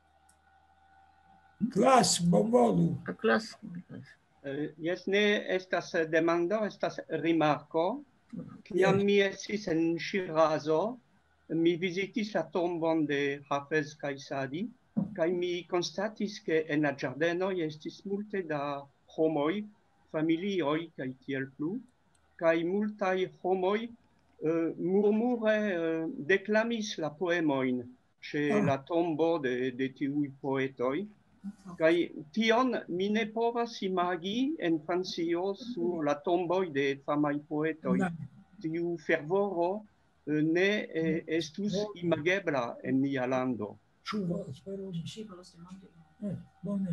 Clas, bonvolu. Clas. Uh, yes, ne estas demando, estas rimarko. Kiam mi estis en Ŝirazo, mi vizitis la tombon de Hafez kaj Saadi, kaj mi konstatis ke en la ĝardenoj estis multe da homoj, familioj kaj tiel plu, kaj multaj homoj Uh, murmure uh, deklamis la poemojn ĉe oh. la tombo de, de tiuj poetoj. Kaj tion mi ne povas imagi en Francio sur la tomboj de famaj poetoj. No. Tiu fervoro uh, ne eh, estus imagebla en nia lando. Bone.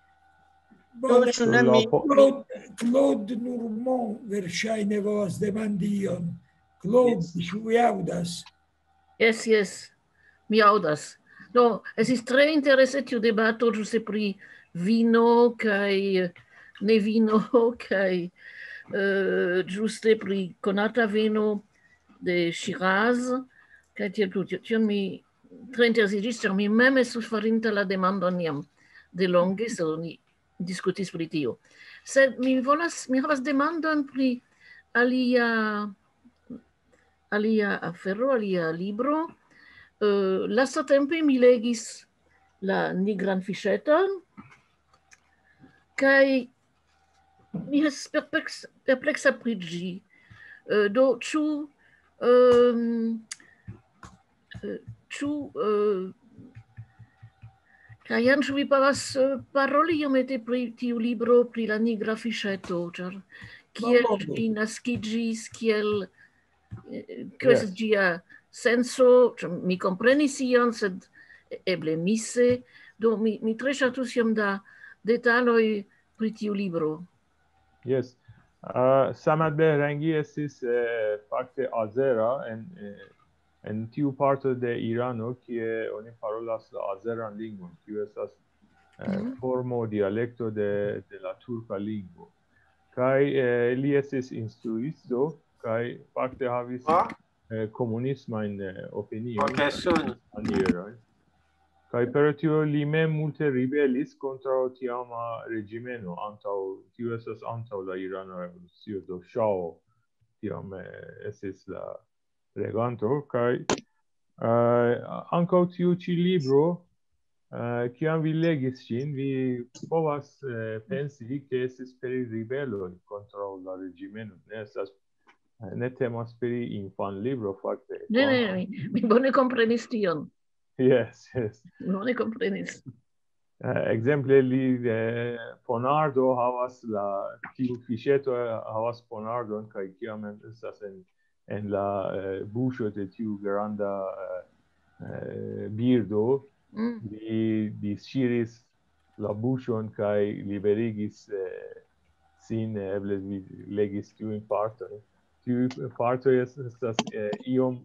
Claude, Claude Normand verŝajne volas demandi ion. Claude, yes. Ĉu vi aŭdas? Yes, yes, mi aŭdas. Do, estis tre interese tiu debato ĝuste pri vino kaj ne vino kaj uh, ĝuste pri konata vino de Shiraz kaj tiel plu. Tion mi tre interesiĝis, ĉar mi mem estus farinta la demandon jam de longe, sed ni diskutis pri tio. Sed mi volas, mi havas demandon pri alia alia afero, alia libro. Uh, lastatempe mi legis la Nigran Fiŝeton, kaj mi estas perplex, perplexa pri ĝi. Uh, do ĉu um, ĉu uh, kaj Jan, ĉu vi povas uh, paroli iomete pri tiu libro pri la nigra fiŝeto, ĉar kiel ĝi naskiĝis, kiel kio estas ĝia senso, ĉar mi komprenis ion, sed eble mise, do mi, mi tre ŝatus iom da detaloj pri tiu libro. Yes. Uh, Samad Behrangi estis uh, fakte azera en uh, en tiu parto de Irano kie oni parolas la azeran lingvon, kiu estas uh, mm. formo dialekto de, de la turka lingvo. Kaj uh, li estis instruisto kaj fakte havis ah? uh, komunismajn uh, opiniojn. Okay, manierojn. Kaj per tio li mem multe ribelis kontraŭ tiama regimeno antaŭ tio estas antaŭ la Irana revolucio, do Ŝao tiam estis la reganto kaj uh, ankaŭ tiu ĉi libro uh, kiam vi legis ĝin vi povas uh, pensi ke estis per ribeloj kontraŭ la regimeno, ne estas ne temas pri infanlibro fakte. Ne, ne, mi, mi bone komprenis tion. Yes, yes. Non ne comprenis. Uh, exemple, li eh, ponardo havas la tiu fiŝeto havas ponardon kaj kiam estas en en la eh, buŝo de tiu granda eh, eh, birdo, mm. li disŝiris la buŝon kaj liberigis eh, sin, eble vi legis tiujn partojn. Tiuj partoj estas eh, iom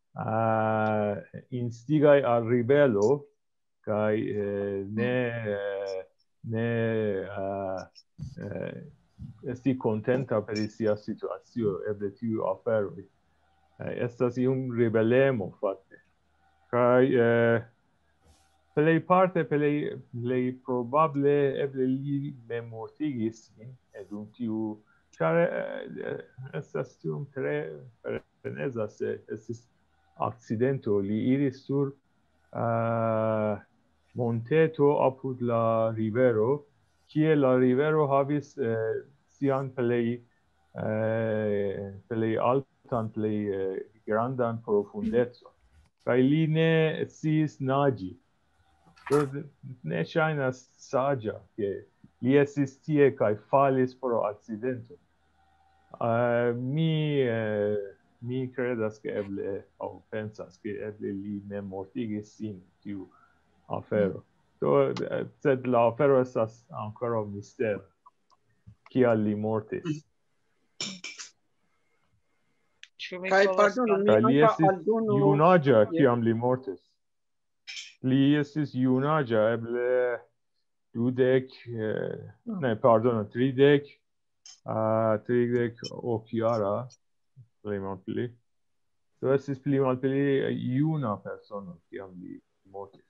Uh, instigai al ribelo kai eh, ne eh, ne uh, eh, esti contenta per sia situacio eble tiu afero eh, estas iun ribelemo fakte kai eh, plej parte plej plej probable eble li memortigis edun tiu ĉar eh, estas tiun tre frenezas estis accidento, li iris sur uh, monteto apud la rivero, kie la rivero havis uh, sian plej uh, plej altan, plej uh, grandan profundeco. Kaj li ne sciis naĝi. Do ne ŝajnas saĝa, ke li estis tie kaj falis pro accidento. Uh, mi uh, mi credas che eble o pensas che eble li ne mortigis sin tiu afero. Do sed la afero estas ancora un mistero. Kial li mortis? Kaj pardonu, mi li estis junaĝa kiam li mortis. Li estis junaĝa eble dudek eh, ne pardonu tridek uh, tridek okjara. Pli malpli. Do estis pli malpli juna persono kiam li mortis.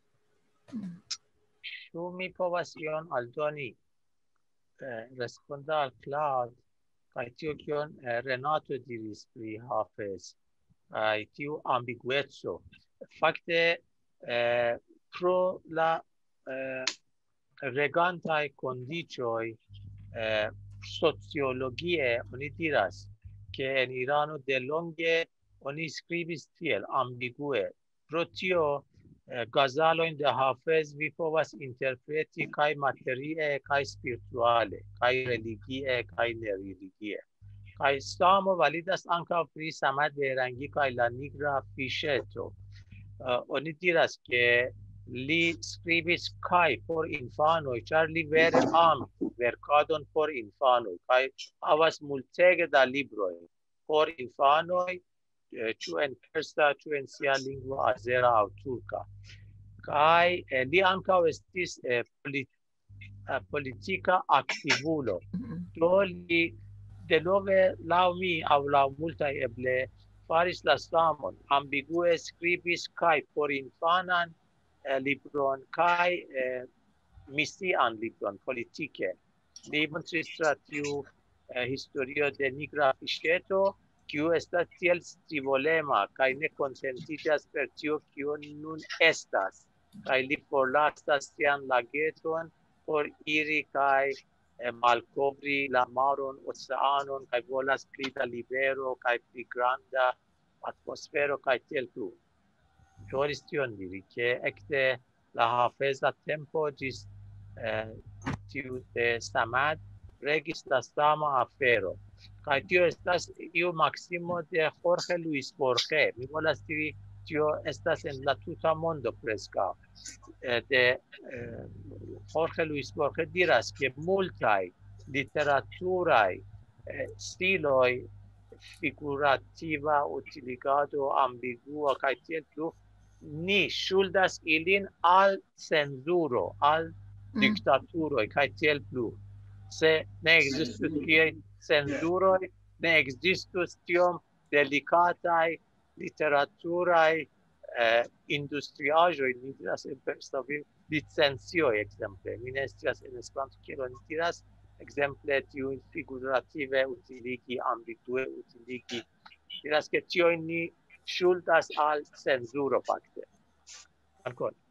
Ĉu mi povas ion aldoni eh, responda al Claude kaj tio kion eh, Renato diris pri Hafez kaj tiu ambigueco. Fakte eh, pro la eh, regantaj kondiĉoj eh, sociologie oni diras che in Irano de longe oni scribis tiel ambigue. Pro tio eh, gazaloin de Hafez vi povas interpreti kai materie, kai spirituale, kai religie, kai nereligie. Kai stamo validas anca pri Samad Behrangi kai la nigra fiŝeto. Uh, oni diras che li scribis kai por infanoj, ĉar li vere amis verkadon por infanoj, kaj havas multege da libroj por infanoj, ĉu en persa, ĉu en sia lingvo azera aŭ turka. Kaj eh, li ankaŭ estis eh, polit, eh, politika aktivulo. Do li denove laŭ mi aŭ laŭ multaj eble faris la samon, ambigue scribis kaj por infanan eh, libron kaj eh, misian libron politike. Li montris tra tiu eh, historio de nigra fiŝeto, kiu estas tiel scivolema kaj ne kontentiĝas per tio, kio nun estas. Kaj li forlasas sian lageton por iri kaj malcovri la maron, oceanon, kai volas pli da libero, kai pli granda atmosfero, kai tiel plu. Volis tion diri, che ekde la hafeza tempo gis eh, tiu de Samad regis la sama afero. Kai tio estas iu maximo de Jorge Luis Borges. Mi volas diri, tio estas en la tuta mondo preskaŭ. De eh, Jorge Luis Borges diras che multaj literaturaj eh, stiloj figurativa utiligado ambigua kaj tiel plu ni ŝuldas ilin al cenzuro, al Mm. diktaturoj kaj tiel plu. Se ne ekzistus tiaj cenzuroj, ne ekzistus tiom delikataj literaturaj eh, industriaĵoj, ni diras en perstavi licencioj ekzemple. Mi ne scias en Esperanto kiel oni diras, ekzemple tiujn figurative utiligi, ambigue utiligi. Diras ke tiujn ni ŝuldas al cenzuro fakte. Ancora.